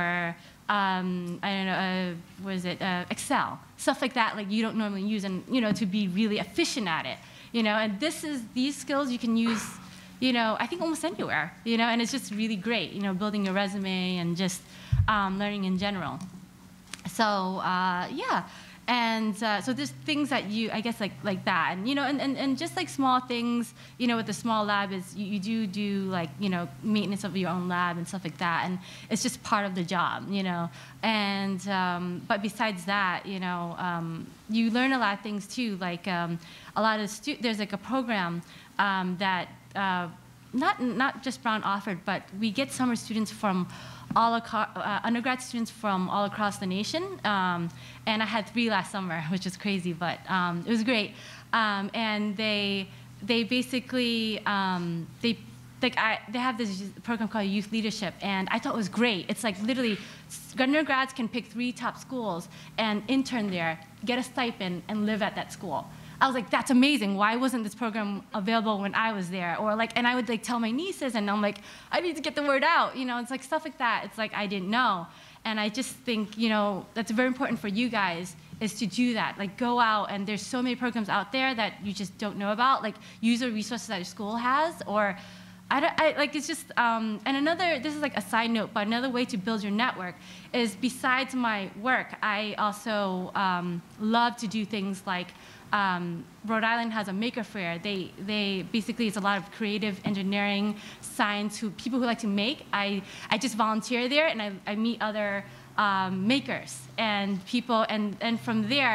um, I don't know, uh, what is it, uh, Excel, stuff like that, like you don't normally use, and you know, to be really efficient at it, you know. And this is these skills you can use, you know, I think almost anywhere, you know, and it's just really great, you know, building a resume and just um, learning in general. So uh, yeah, and uh, so there's things that you, I guess, like like that, and you know, and, and, and just like small things, you know, with the small lab is you, you do do like, you know, maintenance of your own lab and stuff like that, and it's just part of the job, you know. And um, but besides that, you know, um, you learn a lot of things too, like um, a lot of stu there's like a program um, that. Uh, not not just Brown offered, but we get summer students from all across, uh, undergrad students from all across the nation. Um, and I had three last summer, which is crazy, but um, it was great. Um, and they they basically um, they like I, they have this program called Youth Leadership, and I thought it was great. It's like literally undergrads can pick three top schools and intern there, get a stipend, and live at that school. I was like, that's amazing. Why wasn't this program available when I was there? Or like, and I would like tell my nieces, and I'm like, I need to get the word out. You know, it's like stuff like that. It's like I didn't know, and I just think, you know, that's very important for you guys, is to do that. Like, go out, and there's so many programs out there that you just don't know about. Like, use the resources that your school has, or I, don't, I like it's just. Um, and another, this is like a side note, but another way to build your network is, besides my work, I also um, love to do things like. Um, Rhode Island has a maker fair. They, they basically, it's a lot of creative engineering, science, who, people who like to make. I, I just volunteer there, and I, I meet other um, makers and people, and, and from there,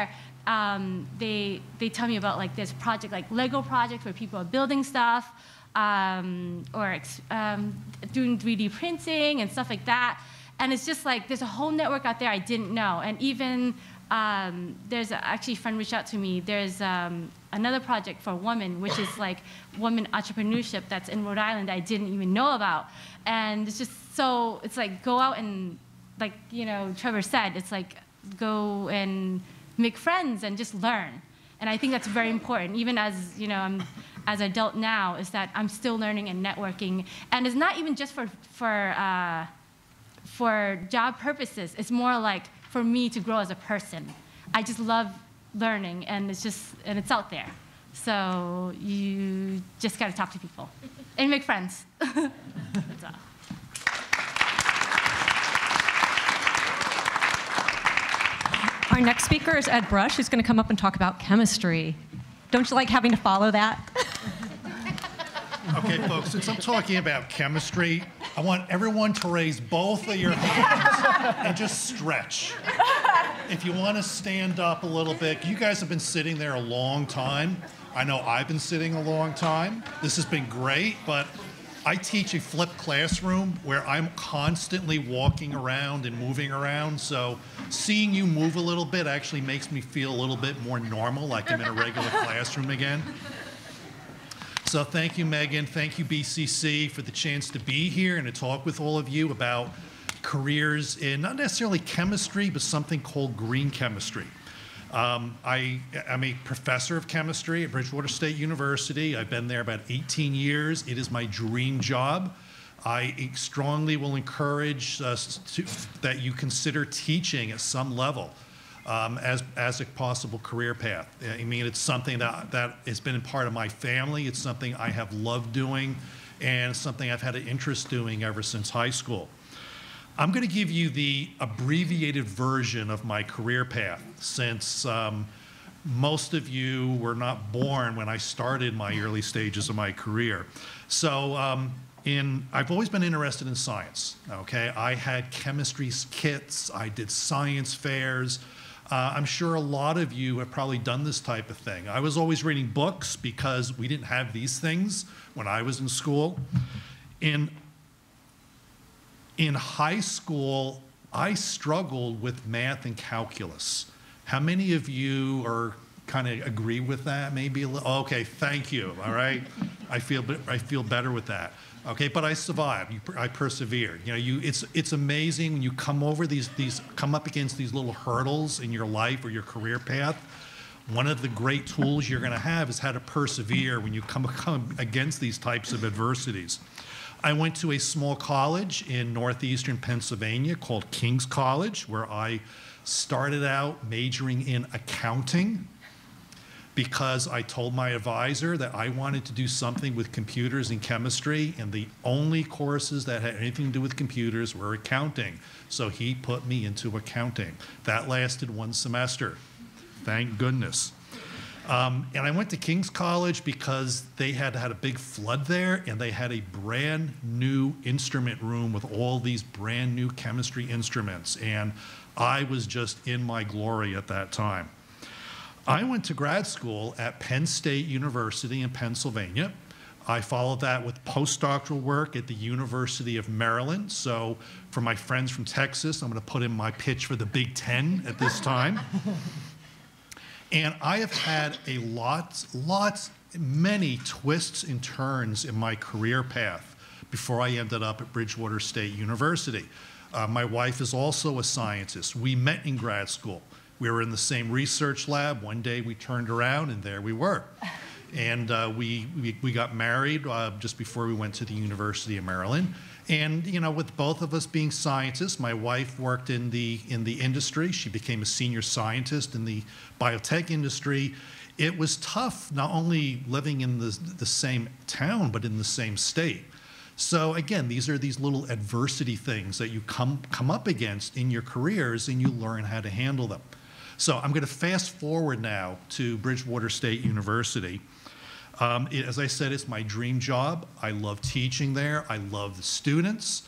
um, they they tell me about like this project, like Lego project where people are building stuff, um, or ex um, doing three D printing and stuff like that. And it's just like there's a whole network out there I didn't know. And even um, there's a, actually a friend reached out to me. There's um, another project for women, which is like women entrepreneurship that's in Rhode Island I didn't even know about. And it's just so, it's like go out and, like, you know, Trevor said, it's like go and make friends and just learn. And I think that's very important, even as, you know, I'm as an adult now, is that I'm still learning and networking. And it's not even just for, for, uh, for job purposes. It's more like for me to grow as a person. I just love learning, and it's just, and it's out there. So you just got to talk to people and make friends. That's all. Our next speaker is Ed Brush, who's going to come up and talk about chemistry. Don't you like having to follow that? Okay, folks, since I'm talking about chemistry, I want everyone to raise both of your hands and just stretch. If you want to stand up a little bit, you guys have been sitting there a long time. I know I've been sitting a long time. This has been great, but I teach a flipped classroom where I'm constantly walking around and moving around, so seeing you move a little bit actually makes me feel a little bit more normal, like I'm in a regular classroom again. So thank you, Megan. Thank you, B C C, for the chance to be here and to talk with all of you about careers in not necessarily chemistry, but something called green chemistry. Um, I am a professor of chemistry at Bridgewater State University. I've been there about eighteen years. It is my dream job. I strongly will encourage us to, that you consider teaching at some level um, as, as a possible career path. I mean, it's something that, that has been a part of my family. It's something I have loved doing, and it's something I've had an interest doing ever since high school. I'm going to give you the abbreviated version of my career path, since um, most of you were not born when I started my early stages of my career. So um, in, I've always been interested in science, okay? I had chemistry kits, I did science fairs. Uh, I'm sure a lot of you have probably done this type of thing. I was always reading books because we didn't have these things when I was in school. In In high school, I struggled with math and calculus. How many of you are kind of agree with that? Maybe a little. Okay, thank you. All right, I feel I feel better with that. Okay, but I survived. You, I persevered. You know, you it's it's amazing when you come over these these come up against these little hurdles in your life or your career path. One of the great tools you're going to have is how to persevere when you come, come against these types of adversities. I went to a small college in northeastern Pennsylvania called King's College, where I started out majoring in accounting because I told my advisor that I wanted to do something with computers and chemistry, and the only courses that had anything to do with computers were accounting. So he put me into accounting. That lasted one semester, thank goodness. Um, and I went to King's College because they had had a big flood there, and they had a brand new instrument room with all these brand new chemistry instruments. And I was just in my glory at that time. I went to grad school at Penn State University in Pennsylvania. I followed that with postdoctoral work at the University of Maryland. So for my friends from Texas, I'm going to put in my pitch for the Big Ten at this time. And I have had a lot, lots, many twists and turns in my career path before I ended up at Bridgewater State University. Uh, my wife is also a scientist. We met in grad school. We were in the same research lab. One day we turned around and there we were. And uh, we, we, we got married uh, just before we went to the University of Maryland. And, you know, with both of us being scientists, my wife worked in the, in the industry. She became a senior scientist in the biotech industry. It was tough, not only living in the, the same town, but in the same state. So again, these are these little adversity things that you come, come up against in your careers, and you learn how to handle them. So I'm going to fast forward now to Bridgewater State University. Um, it, as I said, it's my dream job. I love teaching there. I love the students.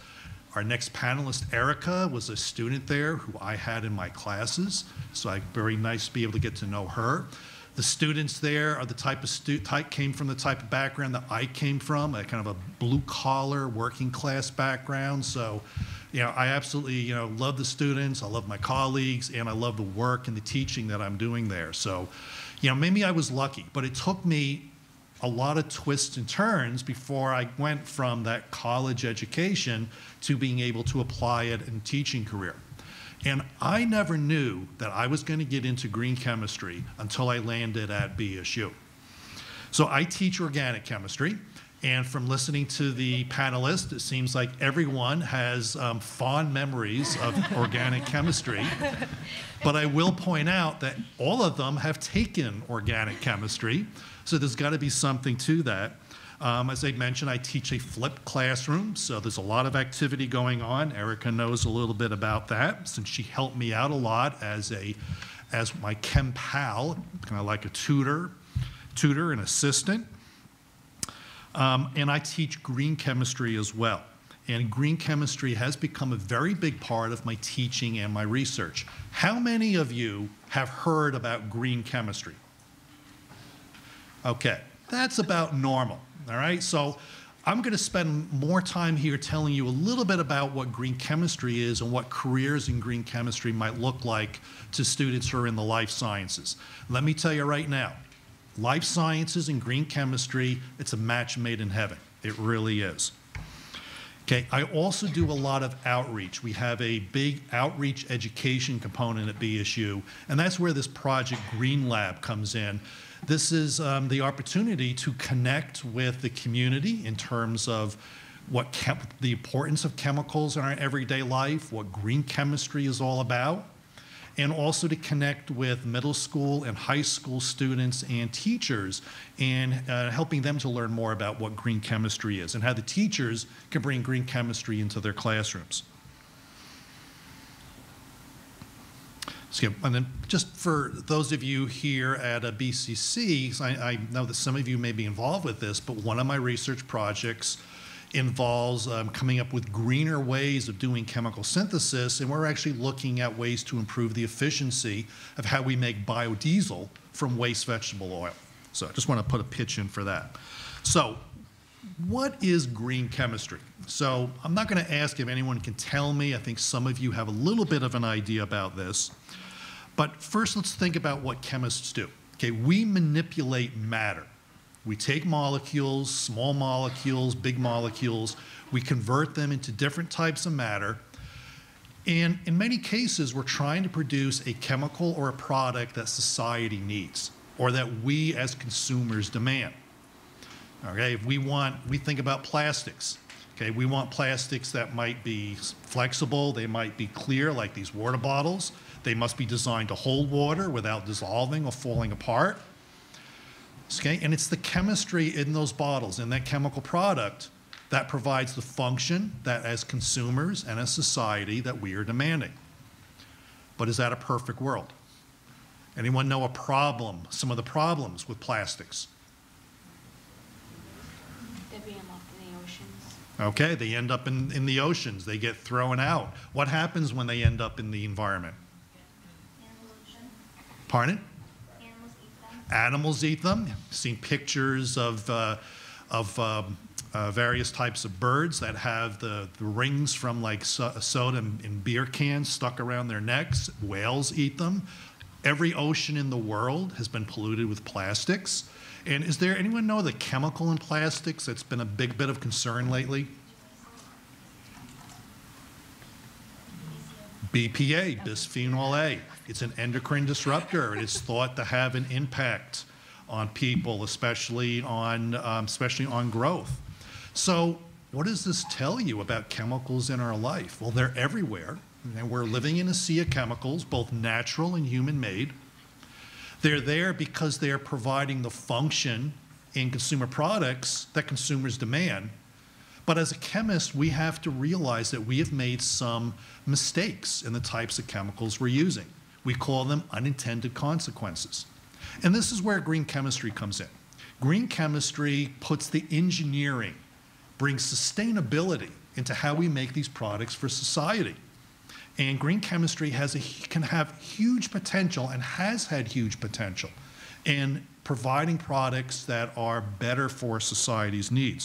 Our next panelist, Erica, was a student there who I had in my classes, so I very nice to be able to get to know her. The students there are the type of stu type came from the type of background that I came from, a kind of a blue-collar, working-class background. So, you know, I absolutely, you know, love the students, I love my colleagues, and I love the work and the teaching that I'm doing there. So, you know, maybe I was lucky, but it took me a lot of twists and turns before I went from that college education to being able to apply it in a teaching career. And I never knew that I was going to get into green chemistry until I landed at B S U. So I teach organic chemistry, and from listening to the panelists, it seems like everyone has um, fond memories of organic chemistry. But I will point out that all of them have taken organic chemistry, so there's got to be something to that. Um, as I mentioned, I teach a flipped classroom, so there's a lot of activity going on. Erica knows a little bit about that, since she helped me out a lot as a, as my chem pal, kind of like a tutor, tutor and assistant. Um, and I teach green chemistry as well. And green chemistry has become a very big part of my teaching and my research. How many of you have heard about green chemistry? Okay, that's about normal. All right, so I'm going to spend more time here telling you a little bit about what green chemistry is and what careers in green chemistry might look like to students who are in the life sciences. Let me tell you right now, life sciences and green chemistry, it's a match made in heaven. It really is. Okay, I also do a lot of outreach. We have a big outreach education component at B S U, and that's where this Project Green Lab comes in. This is um, the opportunity to connect with the community in terms of what chem the importance of chemicals in our everyday life, what green chemistry is all about, and also to connect with middle school and high school students and teachers and uh, helping them to learn more about what green chemistry is and how the teachers can bring green chemistry into their classrooms. So, and then just for those of you here at a B C C, I, I know that some of you may be involved with this, but one of my research projects involves um, coming up with greener ways of doing chemical synthesis, and we're actually looking at ways to improve the efficiency of how we make biodiesel from waste vegetable oil. So I just want to put a pitch in for that. So what is green chemistry? So I'm not going to ask if anyone can tell me. I think some of you have a little bit of an idea about this. But first, let's think about what chemists do. Okay, we manipulate matter. We take molecules, small molecules, big molecules, we convert them into different types of matter, and in many cases, we're trying to produce a chemical or a product that society needs, or that we as consumers demand. Okay, if we want, we think about plastics. Okay, we want plastics that might be flexible, they might be clear, like these water bottles. They must be designed to hold water without dissolving or falling apart. Okay, and it's the chemistry in those bottles, in that chemical product, that provides the function that as consumers and as society that we are demanding. But is that a perfect world? Anyone know a problem, some of the problems with plastics? They're being left in the oceans. Okay, they end up in, in the oceans. They get thrown out. What happens when they end up in the environment? Pardon? Animals eat them. Animals eat them. I've seen pictures of, uh, of um, uh, various types of birds that have the, the rings from like so soda and, and beer cans stuck around their necks. Whales eat them. Every ocean in the world has been polluted with plastics. And is there anyone know the chemical in plastics that's been a big bit of concern lately? B P A, bisphenol A. It's an endocrine disruptor. It's thought to have an impact on people, especially on, um, especially on growth. So what does this tell you about chemicals in our life? Well, they're everywhere, and we're living in a sea of chemicals, both natural and human-made. They're there because they're providing the function in consumer products that consumers demand. But as a chemist, we have to realize that we have made some mistakes in the types of chemicals we're using. We call them unintended consequences. And this is where green chemistry comes in. Green chemistry puts the engineering, brings sustainability into how we make these products for society. And green chemistry has a, can have huge potential and has had huge potential in providing products that are better for society's needs.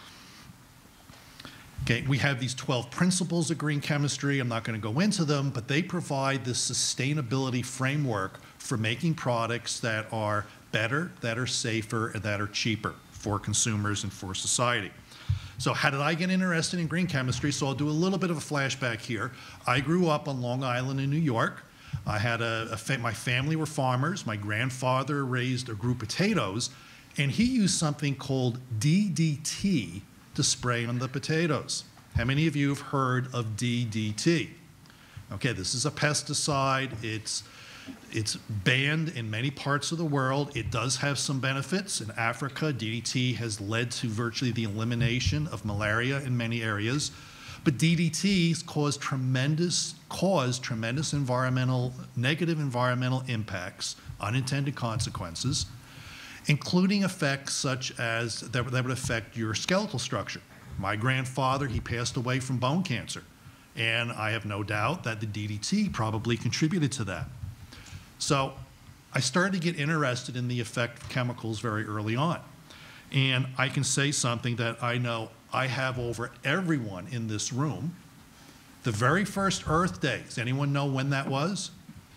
Okay, we have these twelve principles of green chemistry. I'm not going to go into them, but they provide this sustainability framework for making products that are better, that are safer, and that are cheaper for consumers and for society. So how did I get interested in green chemistry? So I'll do a little bit of a flashback here. I grew up on Long Island in New York. I had a, a fa my family were farmers. My grandfather raised or grew potatoes, and he used something called D D T to spray on the potatoes. How many of you have heard of D D T? Okay, this is a pesticide. It's It's banned in many parts of the world. It does have some benefits. In Africa, D D T has led to virtually the elimination of malaria in many areas. But D D T's caused tremendous, caused tremendous environmental, negative environmental impacts, unintended consequences, including effects such as that, that would affect your skeletal structure. My grandfather, he passed away from bone cancer. And I have no doubt that the D D T probably contributed to that. So I started to get interested in the effect of chemicals very early on. And I can say something that I know I have over everyone in this room. The very first Earth Day, does anyone know when that was?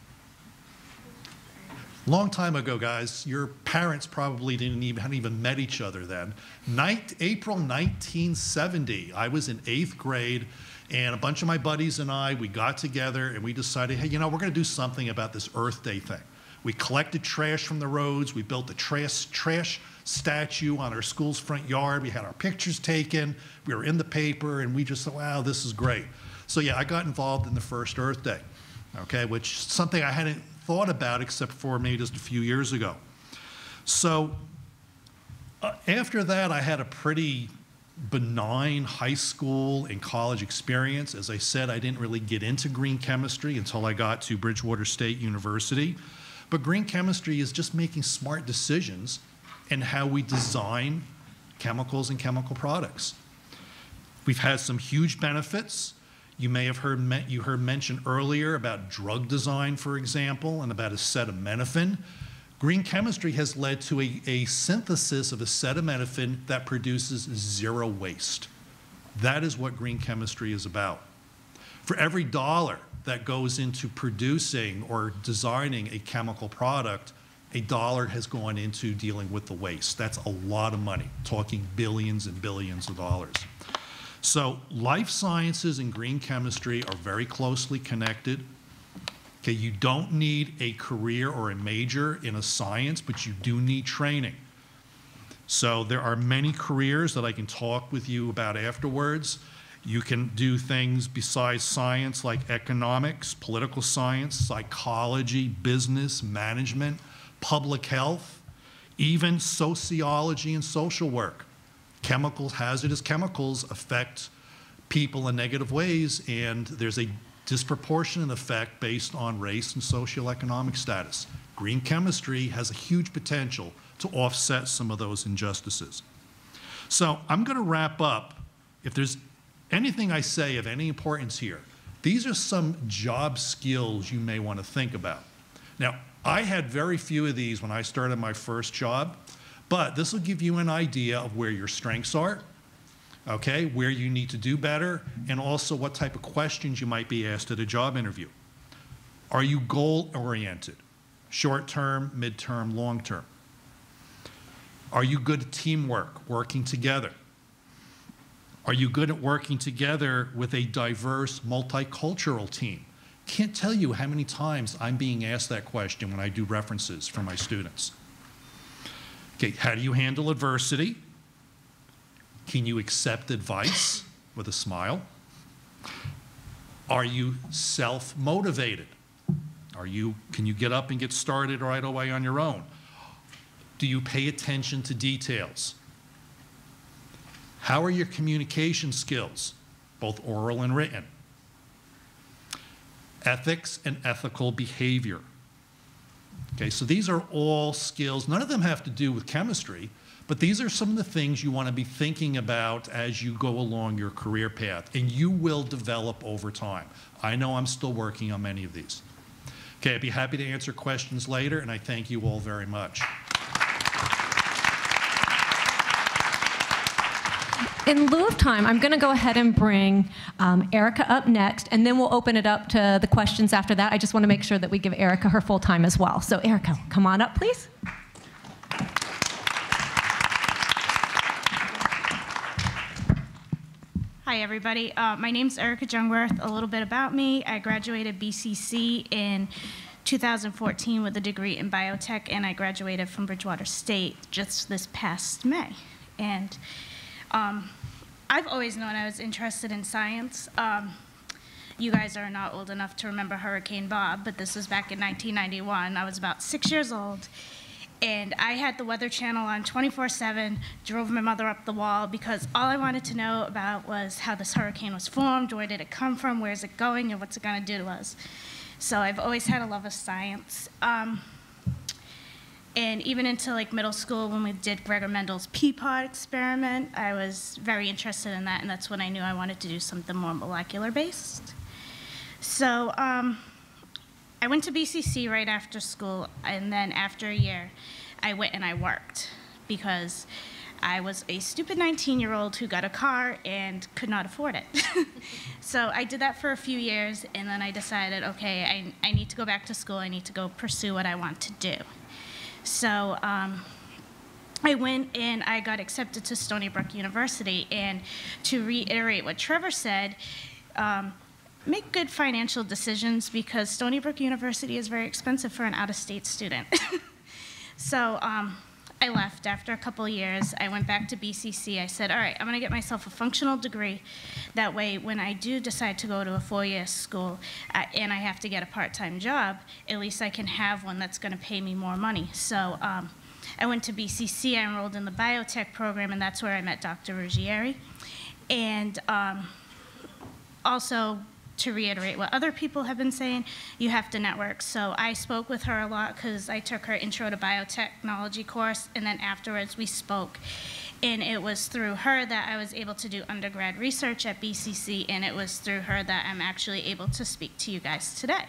Long time ago, guys. Your parents probably didn't even, hadn't even met each other then. Night, April nineteen seventy, I was in eighth grade, and a bunch of my buddies and I, we got together and we decided, hey, you know, we're going to do something about this Earth Day thing. We collected trash from the roads. We built a trash, trash statue on our school's front yard. We had our pictures taken. We were in the paper, and we just thought, wow, this is great. So yeah, I got involved in the first Earth Day, okay, which is something I hadn't thought about except for maybe just a few years ago. So uh, after that, I had a pretty benign high school and college experience. As I said, I didn't really get into green chemistry until I got to Bridgewater State University. But green chemistry is just making smart decisions in how we design chemicals and chemical products. We've had some huge benefits. You may have heard, you heard mentioned earlier about drug design, for example, and about acetaminophen. Green chemistry has led to a, a synthesis of acetaminophen that produces zero waste. That is what green chemistry is about. For every dollar that goes into producing or designing a chemical product, a dollar has gone into dealing with the waste. That's a lot of money, talking billions and billions of dollars. So life sciences and green chemistry are very closely connected. Okay, you don't need a career or a major in a science, but you do need training. So there are many careers that I can talk with you about afterwards. You can do things besides science like economics, political science, psychology, business, management, public health, even sociology and social work. Chemicals, hazardous chemicals affect people in negative ways, and there's a disproportionate effect based on race and socioeconomic status. Green chemistry has a huge potential to offset some of those injustices. So I'm going to wrap up. If there's anything I say of any importance here, these are some job skills you may want to think about. Now, I had very few of these when I started my first job, but this will give you an idea of where your strengths are, okay, where you need to do better, and also what type of questions you might be asked at a job interview. Are you goal-oriented? Short-term, mid-term, long-term? Are you good at teamwork, working together? Are you good at working together with a diverse, multicultural team? Can't tell you how many times I'm being asked that question when I do references for my students. Okay, how do you handle adversity? Can you accept advice with a smile? Are you self-motivated? Are you, can you get up and get started right away on your own? Do you pay attention to details? How are your communication skills, both oral and written? Ethics and ethical behavior. Okay, so these are all skills. None of them have to do with chemistry, But these are some of the things you want to be thinking about as you go along your career path, and you will develop over time. I know I'm still working on many of these. Okay, I'd be happy to answer questions later, and I thank you all very much. In lieu of time, I'm going to go ahead and bring um, Erica up next, and then we'll open it up to the questions after that. I just want to make sure that we give Erica her full time as well. So Erica, come on up, please. Hi, everybody. Uh, my name's Erica Jungworth. A little bit about me. I graduated B C C in two thousand fourteen with a degree in biotech, and I graduated from Bridgewater State just this past May. And um, I've always known I was interested in science. Um, you guys are not old enough to remember Hurricane Bob, but this was back in nineteen ninety-one. I was about six years old. And I had the Weather Channel on twenty-four seven, drove my mother up the wall because all I wanted to know about was how this hurricane was formed, where did it come from, where's it going, and what's it gonna do to us. So I've always had a love of science. Um, and even into like middle school when we did Gregor Mendel's pea pod experiment, I was very interested in that, and that's when I knew I wanted to do something more molecular based. So um, I went to B C C right after school, and then after a year, I went and I worked because I was a stupid nineteen-year-old who got a car and could not afford it. So I did that for a few years, and then I decided, okay, I, I need to go back to school. I need to go pursue what I want to do. So um, I went and I got accepted to Stony Brook University, and to reiterate what Trevor said, um, make good financial decisions because Stony Brook University is very expensive for an out-of-state student. So um, I left after a couple of years. I went back to B C C. I said, all right, I'm gonna get myself a functional degree. That way, when I do decide to go to a four-year school uh, and I have to get a part-time job, at least I can have one that's gonna pay me more money. So um, I went to B C C, I enrolled in the biotech program, and that's where I met Doctor Ruggieri. And um, also, to reiterate what other people have been saying, you have to network. So I spoke with her a lot because I took her Intro to Biotechnology course, and then afterwards we spoke. And it was through her that I was able to do undergrad research at B C C, and it was through her that I'm actually able to speak to you guys today.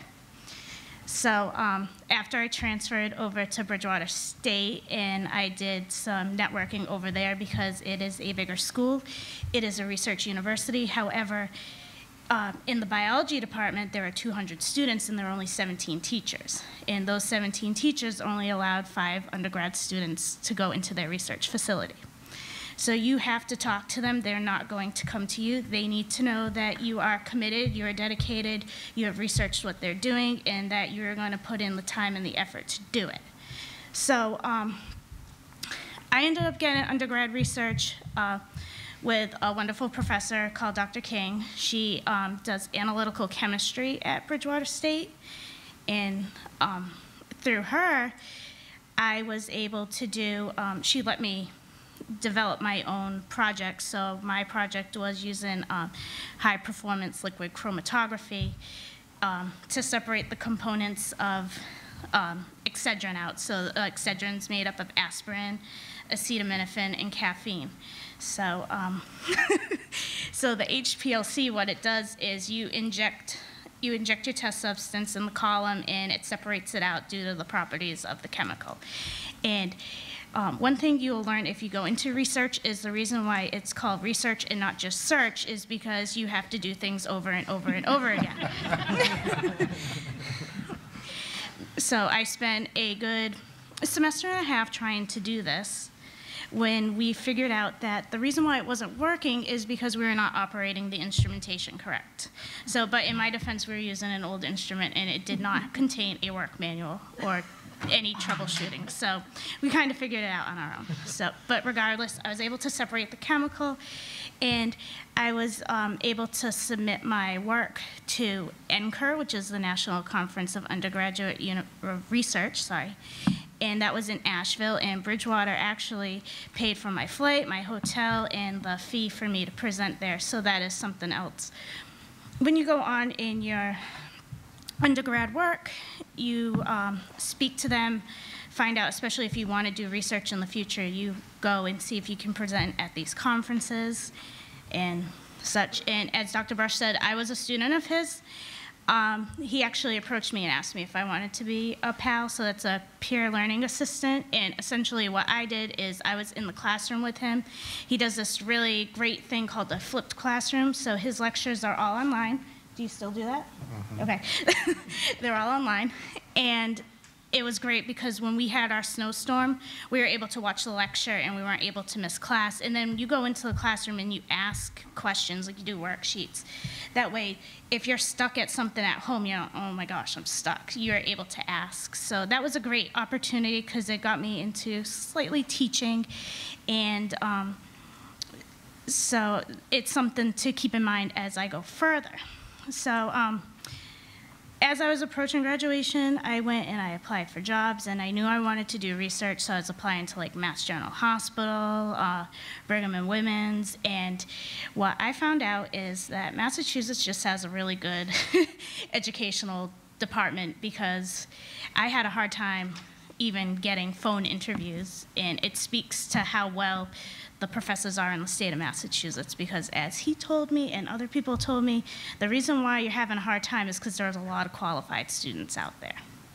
So um, after I transferred over to Bridgewater State, and I did some networking over there because it is a bigger school, it is a research university. However, Uh, in the biology department, there are two hundred students, and there are only seventeen teachers. And those seventeen teachers only allowed five undergrad students to go into their research facility. So you have to talk to them. They're not going to come to you. They need to know that you are committed, you are dedicated, you have researched what they're doing, and that you're going to put in the time and the effort to do it. So um, I ended up getting undergrad research uh, with a wonderful professor called Doctor King. She um, does analytical chemistry at Bridgewater State. And um, through her, I was able to do, um, she let me develop my own project. So my project was using um, high performance liquid chromatography um, to separate the components of um, Excedrin out. So uh, Excedrin's made up of aspirin, acetaminophen, and caffeine. So, um, so the H P L C, what it does is you inject, you inject your test substance in the column, and it separates it out due to the properties of the chemical. And um, one thing you'll learn if you go into research is the reason why it's called research and not just search is because you have to do things over and over and over again. So I spent a good semester and a half trying to do this, when we figured out that the reason why it wasn't working is because we were not operating the instrumentation correct. So, but in my defense, we were using an old instrument, and it did not contain a work manual or any troubleshooting. So we kind of figured it out on our own. So, but regardless, I was able to separate the chemical, and I was um, able to submit my work to N C U R, which is the National Conference of Undergraduate Uni Research, sorry. And that was in Asheville, and Bridgewater actually paid for my flight, my hotel, and the fee for me to present there, so that is something else. When you go on in your undergrad work, you um, speak to them find out, especially if you want to do research in the future, you go and see if you can present at these conferences and such. And as Doctor Brush said, I was a student of his. Um, he actually approached me and asked me if I wanted to be a P A L, so that's a peer learning assistant. And essentially what I did is I was in the classroom with him. He does this really great thing called the flipped classroom, so his lectures are all online. Do you still do that? Mm-hmm. Okay. They're all online. And it was great because when we had our snowstorm, we were able to watch the lecture and we weren't able to miss class. And then you go into the classroom and you ask questions, like you do worksheets. That way, if you're stuck at something at home, you know, oh my gosh, I'm stuck, you're able to ask. So that was a great opportunity because it got me into slightly teaching. And um, so it's something to keep in mind as I go further. So um, as I was approaching graduation, I went and I applied for jobs, and I knew I wanted to do research, so I was applying to like Mass General Hospital, uh, Brigham and Women's, and what I found out is that Massachusetts just has a really good educational department because I had a hard time even getting phone interviews, and it speaks to how well the professors are in the state of Massachusetts, because as he told me and other people told me, the reason why you're having a hard time is because there's a lot of qualified students out there.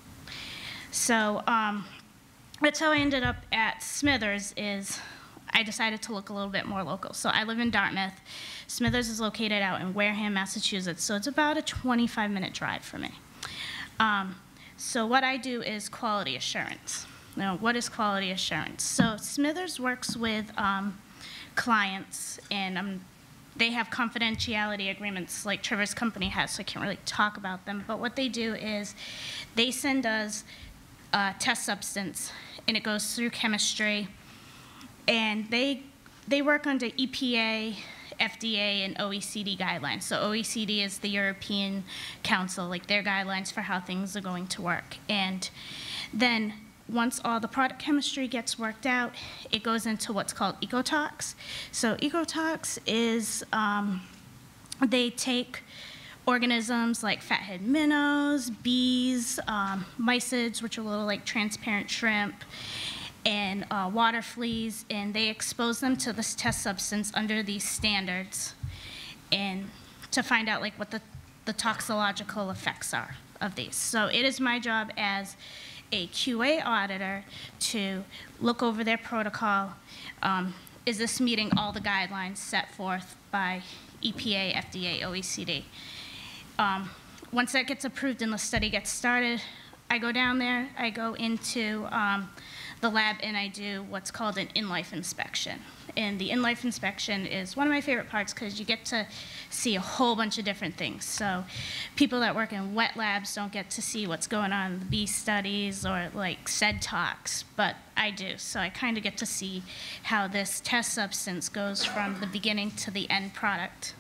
So um, that's how I ended up at Smithers. Is I decided to look a little bit more local. So I live in Dartmouth. Smithers is located out in Wareham, Massachusetts, so it's about a twenty-five minute drive for me. Um, so what I do is quality assurance. Now, what is quality assurance? So Smithers works with um, clients, and um, they have confidentiality agreements like Trevor's company has, so I can't really talk about them. But what they do is they send us a test substance, and it goes through chemistry, and they, they work under E P A, F D A, and O E C D guidelines. So O E C D is the European Council, like their guidelines for how things are going to work. And then once all the product chemistry gets worked out, it goes into what's called ecotox. So ecotox is, um, they take organisms like fathead minnows, bees, um, mysids, which are little like transparent shrimp, and uh, water fleas, and they expose them to this test substance under these standards, and to find out like what the, the toxicological effects are of these. So it is my job as a Q A auditor to look over their protocol. Um, is this meeting all the guidelines set forth by E P A, F D A, O E C D? Um, once that gets approved and the study gets started, I go down there, I go into um, the lab, and I do what's called an in-life inspection. And the in-life inspection is one of my favorite parts because you get to see a whole bunch of different things. So people that work in wet labs don't get to see what's going on in the bee studies or like sed tox, but I do. So I kind of get to see how this test substance goes from the beginning to the end product.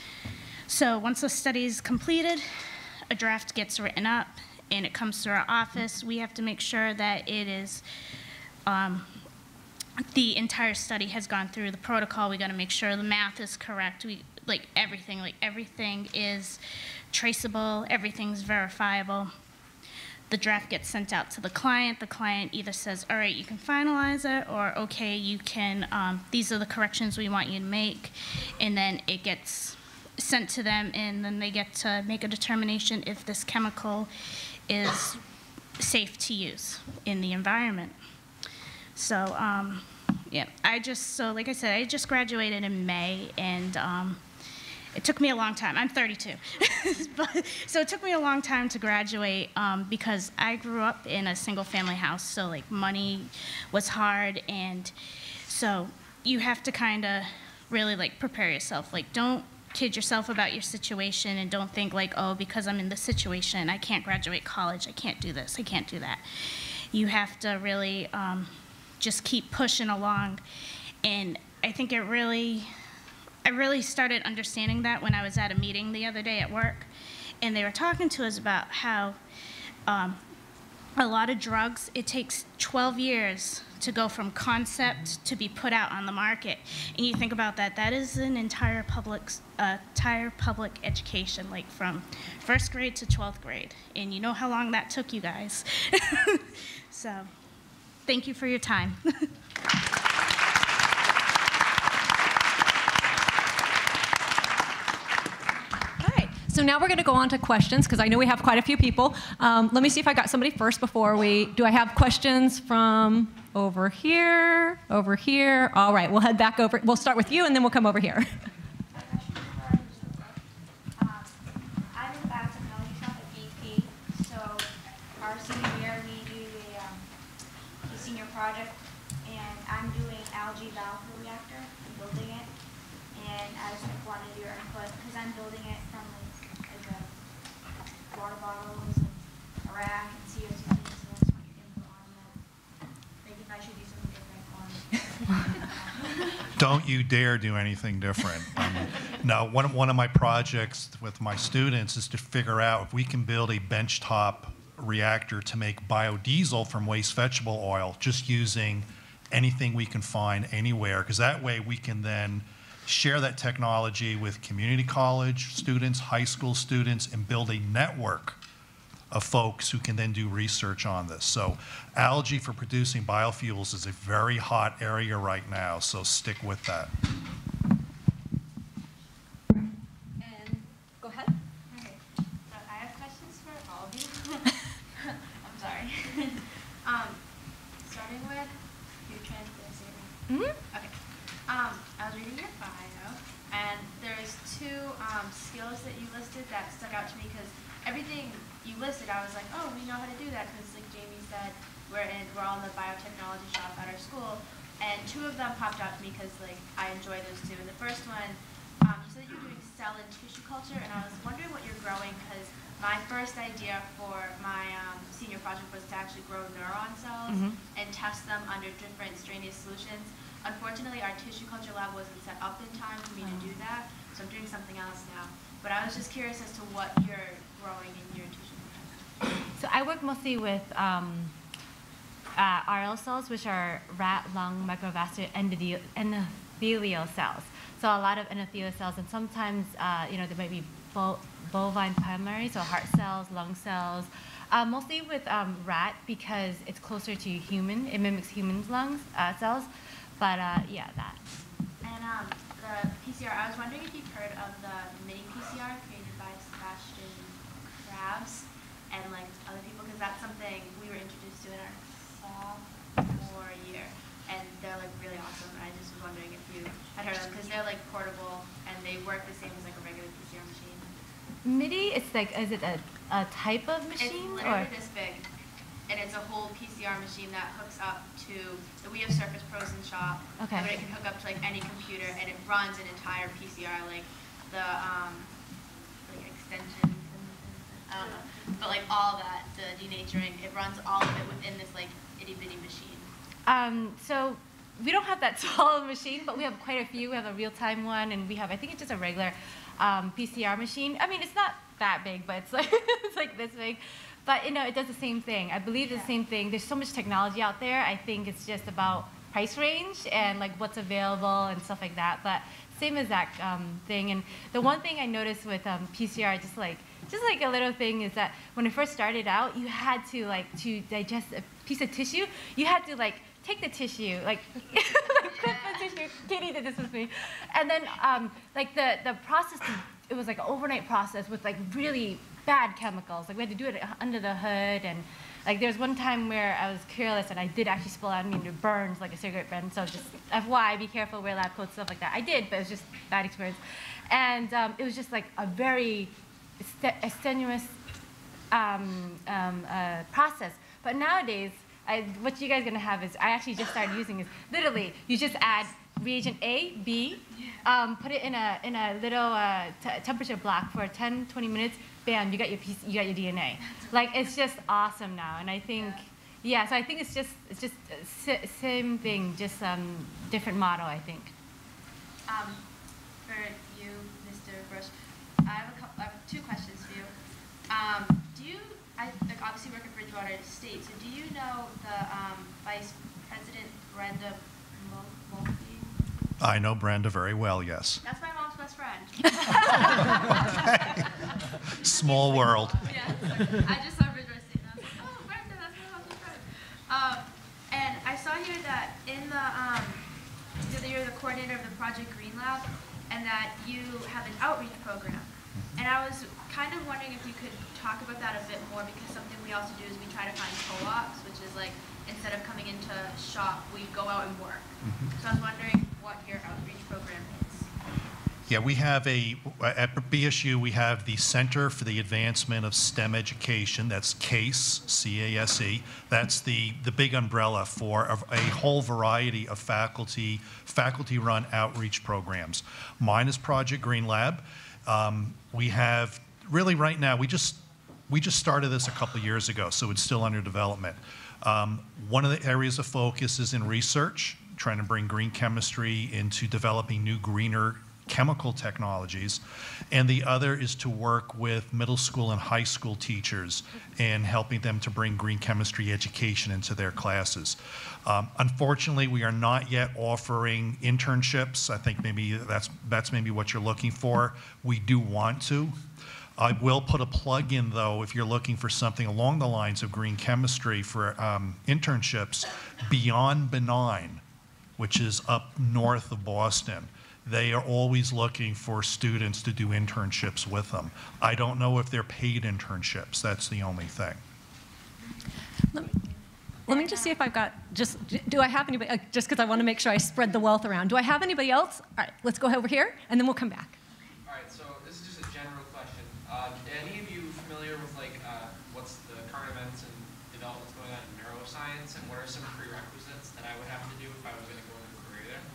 So once the study is completed, a draft gets written up, and it comes to our office. We have to make sure that it is, um, the entire study has gone through the protocol. We got to make sure the math is correct. We, like everything, like everything is traceable, everything's verifiable. The draft gets sent out to the client. The client either says, all right, you can finalize it, or okay, you can, um, these are the corrections we want you to make. And then it gets sent to them, and then they get to make a determination if this chemical is safe to use in the environment. So, um, yeah, I just, so like I said, I just graduated in May, and um, it took me a long time. I'm thirty-two. But, so it took me a long time to graduate um, because I grew up in a single family house, so like money was hard, and so you have to kind of really like prepare yourself. Like, don't kid yourself about your situation, and don't think like, oh, because I'm in this situation, I can't graduate college, I can't do this, I can't do that. You have to really um, just keep pushing along. And I think it really, I really started understanding that when I was at a meeting the other day at work, and they were talking to us about how um, a lot of drugs, it takes twelve years to go from concept to be put out on the market. And you think about that, that is an entire public, uh, entire public education, like from first grade to twelfth grade. And you know how long that took you guys. So thank you for your time. So now we're going to go on to questions because I know we have quite a few people. Um, let me see if I got somebody first before we, do I have questions from over here, over here? All right, we'll head back over. We'll start with you and then we'll come over here. Um, I'm in the biotechnology shop at B P, so our senior year we do a, um, a senior project, and I'm doing algae valve reactor, I'm building it, and I just like, wanted your input because I'm building it from like, water bottles and a rack and C O two tanks, so I just want your input on that. Maybe if I should do something different on Don't you dare do anything different. Um, no, one of, one of my projects with my students is to figure out if we can build a benchtop reactor to make biodiesel from waste vegetable oil, just using anything we can find anywhere, because that way we can then share that technology with community college students, high school students, and build a network of folks who can then do research on this. So algae for producing biofuels is a very hot area right now, so stick with that. And go ahead. Okay, so I have questions for all of you. I'm sorry. um, starting with your transition. Mm-hmm. Okay. Um, I was reading your bio, and there's two um, skills that you listed that stuck out to me because everything you listed, I was like, oh, we know how to do that because, like Jamie said, we're in we're all in the biotechnology shop at our school, and two of them popped out to me because like I enjoy those two. And the first one, um, you said you're doing cell and tissue culture, and I was wondering what you're growing because my first idea for my um, senior project was to actually grow neuron cells Mm-hmm. and test them under different strenuous solutions. Unfortunately, our tissue culture lab wasn't set up in time for me to do that, so I'm doing something else now. But I was just curious as to what you're growing in your tissue culture. So I work mostly with um, uh, R L cells, which are rat lung microvascular endothel- endothelial cells. So a lot of endothelial cells, and sometimes uh, you know there might be bo bovine primary, so heart cells, lung cells. Uh, mostly with um, rat because it's closer to human. It mimics human lungs uh, cells. But uh, yeah, that. And um, the P C R, I was wondering if you've heard of the mini P C R created by Sebastian Krabs and like other people, because that's something we were introduced to in our sophomore year, and they're like really awesome. And I just was wondering if you had heard of them because they're like portable and they work the same as like a regular P C R machine. MIDI, it's like, is it a, a type of machine? It's literally or? this big. And it's a whole P C R machine that hooks up to, so we have Surface Pros in shop, Okay. but it can hook up to like any computer, and it runs an entire P C R, like the um, like extensions, and, and I don't know, but like all that, the denaturing, it runs all of it within this like itty bitty machine. Um, so we don't have that tall machine, but we have quite a few. We have a real-time one, and we have, I think it's just a regular um, P C R machine. I mean, it's not that big, but it's like, it's like this big. But you know, it does the same thing. I believe the same thing. There's so much technology out there. I think it's just about price range and like what's available and stuff like that. But same as that um, thing. And the one thing I noticed with um, P C R, just like just like a little thing, is that when it first started out, you had to like to digest a piece of tissue. You had to like take the tissue, like, like clip the tissue. Katie did this with me, and then um, like the the process. It was like an overnight process with like really bad chemicals. Like we had to do it under the hood, and like there's one time where I was careless and I did actually spill out. I mean, it burns like a cigarette burn. So just F Y I, be careful, wear lab coats, stuff like that. I did, but it was just a bad experience. And um, it was just like a very strenuous um, um, uh, process. But nowadays, I, what you guys are gonna have is, I actually just started using is literally, you just add reagent A, B, um, put it in a in a little uh, t temperature block for ten, twenty minutes. Bam, you got your piece, you got your D N A. Like it's just awesome now, and I think, yeah. yeah so I think it's just it's just same thing, just um, different model. I think. Um, for you, Mister Bush, I have a couple, I have two questions for you. Um, do you, I like obviously work at Bridgewater State, so do you know the um, Vice President Brenda Mulkey? I know Brenda very well, yes. That's my mom's best friend. Small world. Yeah, sorry. I just saw Bridgewater State and I was like, oh, Brenda, that's my mom's best friend. Um, and you that in the, um, that you're the coordinator of the Project Green Lab, and that you have an outreach program. And I was kind of wondering if you could talk about that a bit more, because something we also do is we try to find co-ops, which is like, instead of coming into shop, we go out and work. Mm-hmm. So I was wondering what your outreach program is. Yeah, we have a, at B S U, we have the Center for the Advancement of STEM Education. That's CASE, C A S E. That's the, the big umbrella for a, a whole variety of faculty, faculty-run outreach programs. Mine is Project Green Lab. Um, we have, really right now, we just, we just started this a couple years ago, so it's still under development. Um, one of the areas of focus is in research, trying to bring green chemistry into developing new greener chemical technologies, and the other is to work with middle school and high school teachers and helping them to bring green chemistry education into their classes. Um, unfortunately, we are not yet offering internships. I think maybe that's, that's maybe what you're looking for. We do want to. I will put a plug in, though, if you're looking for something along the lines of green chemistry for um, internships. Beyond Benign, which is up north of Boston, they are always looking for students to do internships with them. I don't know if they're paid internships. That's the only thing. Let me, let me just see if I've got, just, do I have anybody, uh, just because I want to make sure I spread the wealth around. Do I have anybody else? All right, let's go over here, and then we'll come back. All right, so this is just a general question. Uh, are any of you familiar with, like, uh, what's the current events and developments going on in neuroscience, and what are some prerequisites that I would have to do if I was going to go into a career there?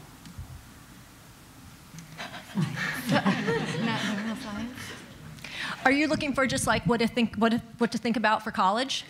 Not normal science. Are you looking for just like what to think, what to, what to think about for college?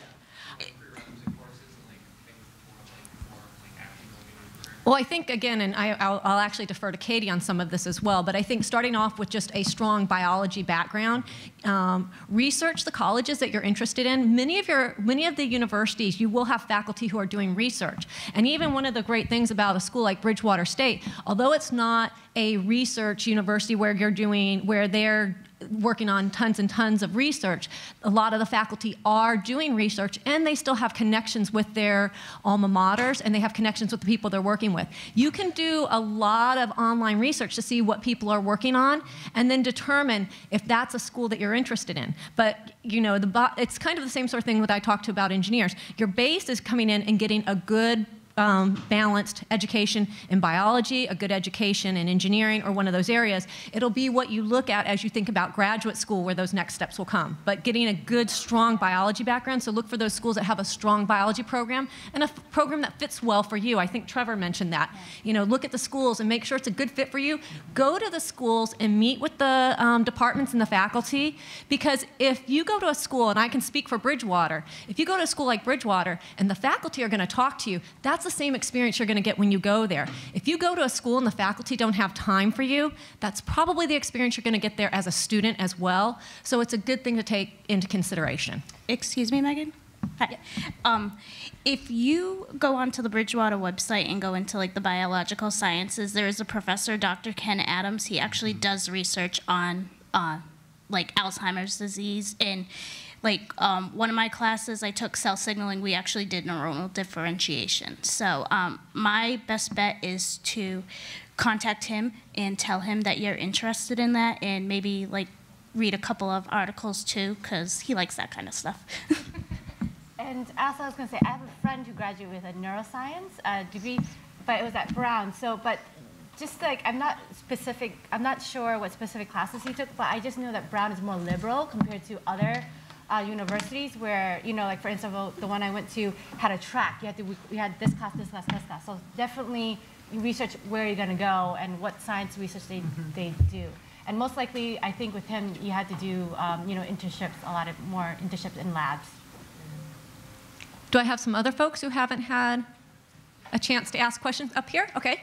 Well, I think, again, and I, I'll, I'll actually defer to Katie on some of this as well, but I think starting off with just a strong biology background, um, research the colleges that you're interested in. Many of, your, many of the universities, you will have faculty who are doing research. And even one of the great things about a school like Bridgewater State, although it's not a research university where you're doing, where they're working on tons and tons of research, a lot of the faculty are doing research, and they still have connections with their alma maters, and they have connections with the people they're working with. You can do a lot of online research to see what people are working on, and then determine if that's a school that you're interested in. But you know, the, it's kind of the same sort of thing that I talked to about engineers. Your base is coming in and getting a good Um, balanced education in biology, a good education in engineering, or one of those areas. It'll be what you look at as you think about graduate school, where those next steps will come. But getting a good, strong biology background, so look for those schools that have a strong biology program and a f program that fits well for you. I think Trevor mentioned that. You know, look at the schools and make sure it's a good fit for you. Go to the schools and meet with the um, departments and the faculty, because if you go to a school, and I can speak for Bridgewater, if you go to a school like Bridgewater and the faculty are going to talk to you, that's the same experience you're going to get when you go there. If you go to a school and the faculty don't have time for you, that's probably the experience you're going to get there as a student as well. So it's a good thing to take into consideration. Excuse me, Megan? Hi. Yeah. Um, if you go onto the Bridgewater website and go into like the biological sciences, there is a professor, Doctor Ken Adams. He actually does research on uh, like Alzheimer's disease. And like um, one of my classes, I took cell signaling. We actually did neuronal differentiation. So um, my best bet is to contact him and tell him that you're interested in that, and maybe like read a couple of articles too, because he likes that kind of stuff. And also, I was going to say, I have a friend who graduated with a neuroscience uh, degree, but it was at Brown. So, but just like, I'm not specific, I'm not sure what specific classes he took, but I just know that Brown is more liberal compared to other uh, universities where, you know, like for instance, the one I went to had a track. You had to, we had this class, this class, this class. So definitely research where you're going to go and what science research they, mm-hmm. they do. And most likely, I think with him, you had to do, um, you know, internships, a lot of more internships in labs. Do I have some other folks who haven't had a chance to ask questions up here? Okay.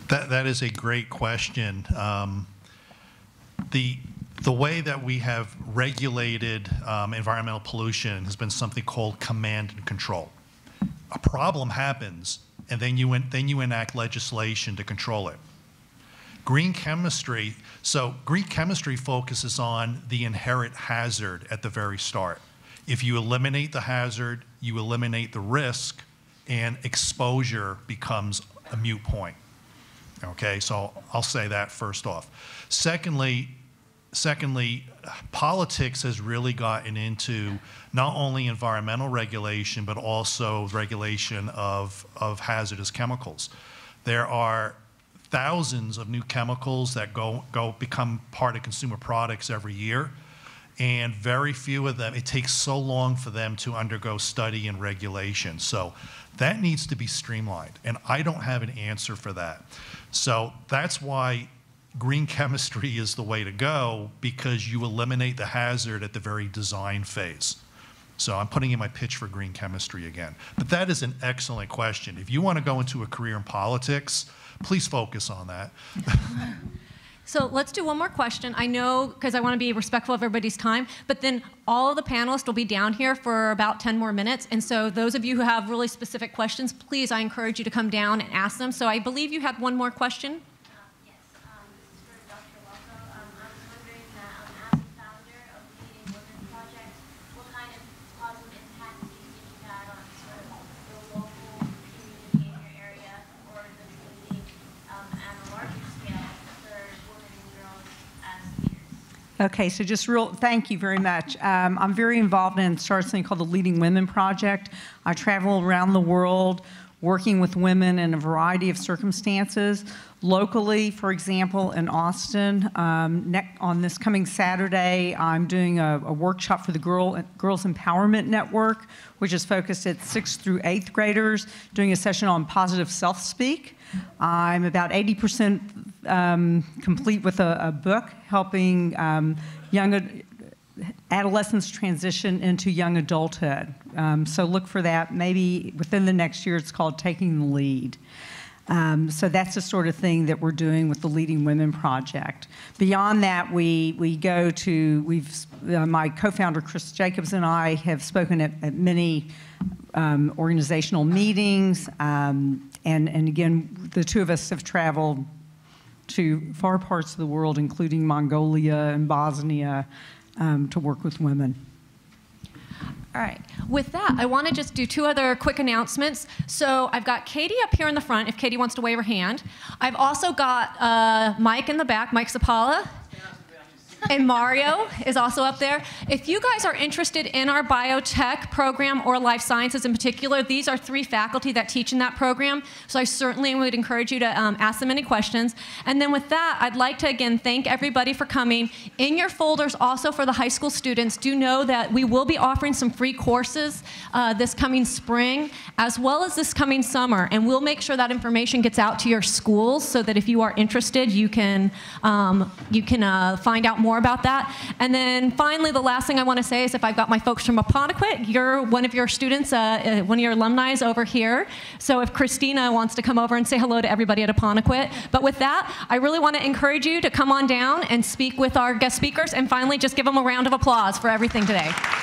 That, that is a great question. Um, the, the way that we have regulated um, environmental pollution has been something called command and control. A problem happens, and then you, en then you enact legislation to control it. Green chemistry, so green chemistry focuses on the inherent hazard at the very start. If you eliminate the hazard, you eliminate the risk, and exposure becomes a moot point. Okay, so I'll say that first off. Secondly, secondly, politics has really gotten into not only environmental regulation, but also regulation of, of hazardous chemicals. There are thousands of new chemicals that go, go become part of consumer products every year, and very few of them, it takes so long for them to undergo study and regulation. So that needs to be streamlined, and I don't have an answer for that. So that's why green chemistry is the way to go, because you eliminate the hazard at the very design phase. So I'm putting in my pitch for green chemistry again. But that is an excellent question. If you want to go into a career in politics, please focus on that. So let's do one more question. I know, because I want to be respectful of everybody's time, but then all of the panelists will be down here for about ten more minutes. And so those of you who have really specific questions, please, I encourage you to come down and ask them. So I believe you had one more question. Okay, so just real, thank you very much. Um, I'm very involved in started something called the Leading Women Project. I travel around the world working with women in a variety of circumstances. Locally, for example, in Austin, um, on this coming Saturday, I'm doing a, a workshop for the Girl, Girls Empowerment Network, which is focused at sixth through eighth graders, doing a session on positive self-speak. I'm about eighty percent um, complete with a, a book helping um, young adolescents transition into young adulthood. Um, so look for that. Maybe within the next year, it's called Taking the Lead. Um, so that's the sort of thing that we're doing with the Leading Women Project. Beyond that, we, we go to, we've, uh, my co-founder Chris Jacobs and I have spoken at, at many um, organizational meetings. Um, and, and again, the two of us have traveled to far parts of the world, including Mongolia and Bosnia, um, to work with women. All right. With that, I want to just do two other quick announcements. So I've got Katie up here in the front, if Katie wants to wave her hand. I've also got uh, Mike in the back, Mike Zapala. And Mario is also up there. If you guys are interested in our biotech program or life sciences in particular, these are three faculty that teach in that program. So I certainly would encourage you to um, ask them any questions. And then with that, I'd like to again thank everybody for coming. In your folders also for the high school students, do know that we will be offering some free courses uh, this coming spring as well as this coming summer. And we'll make sure that information gets out to your schools so that if you are interested, you can, um, you can uh, find out more about that. And then finally, the last thing I want to say is if I've got my folks from Apponequet, you're one of your students, uh, one of your alumni is over here. So if Christina wants to come over and say hello to everybody at Apponequet. But with that, I really want to encourage you to come on down and speak with our guest speakers, and finally just give them a round of applause for everything today.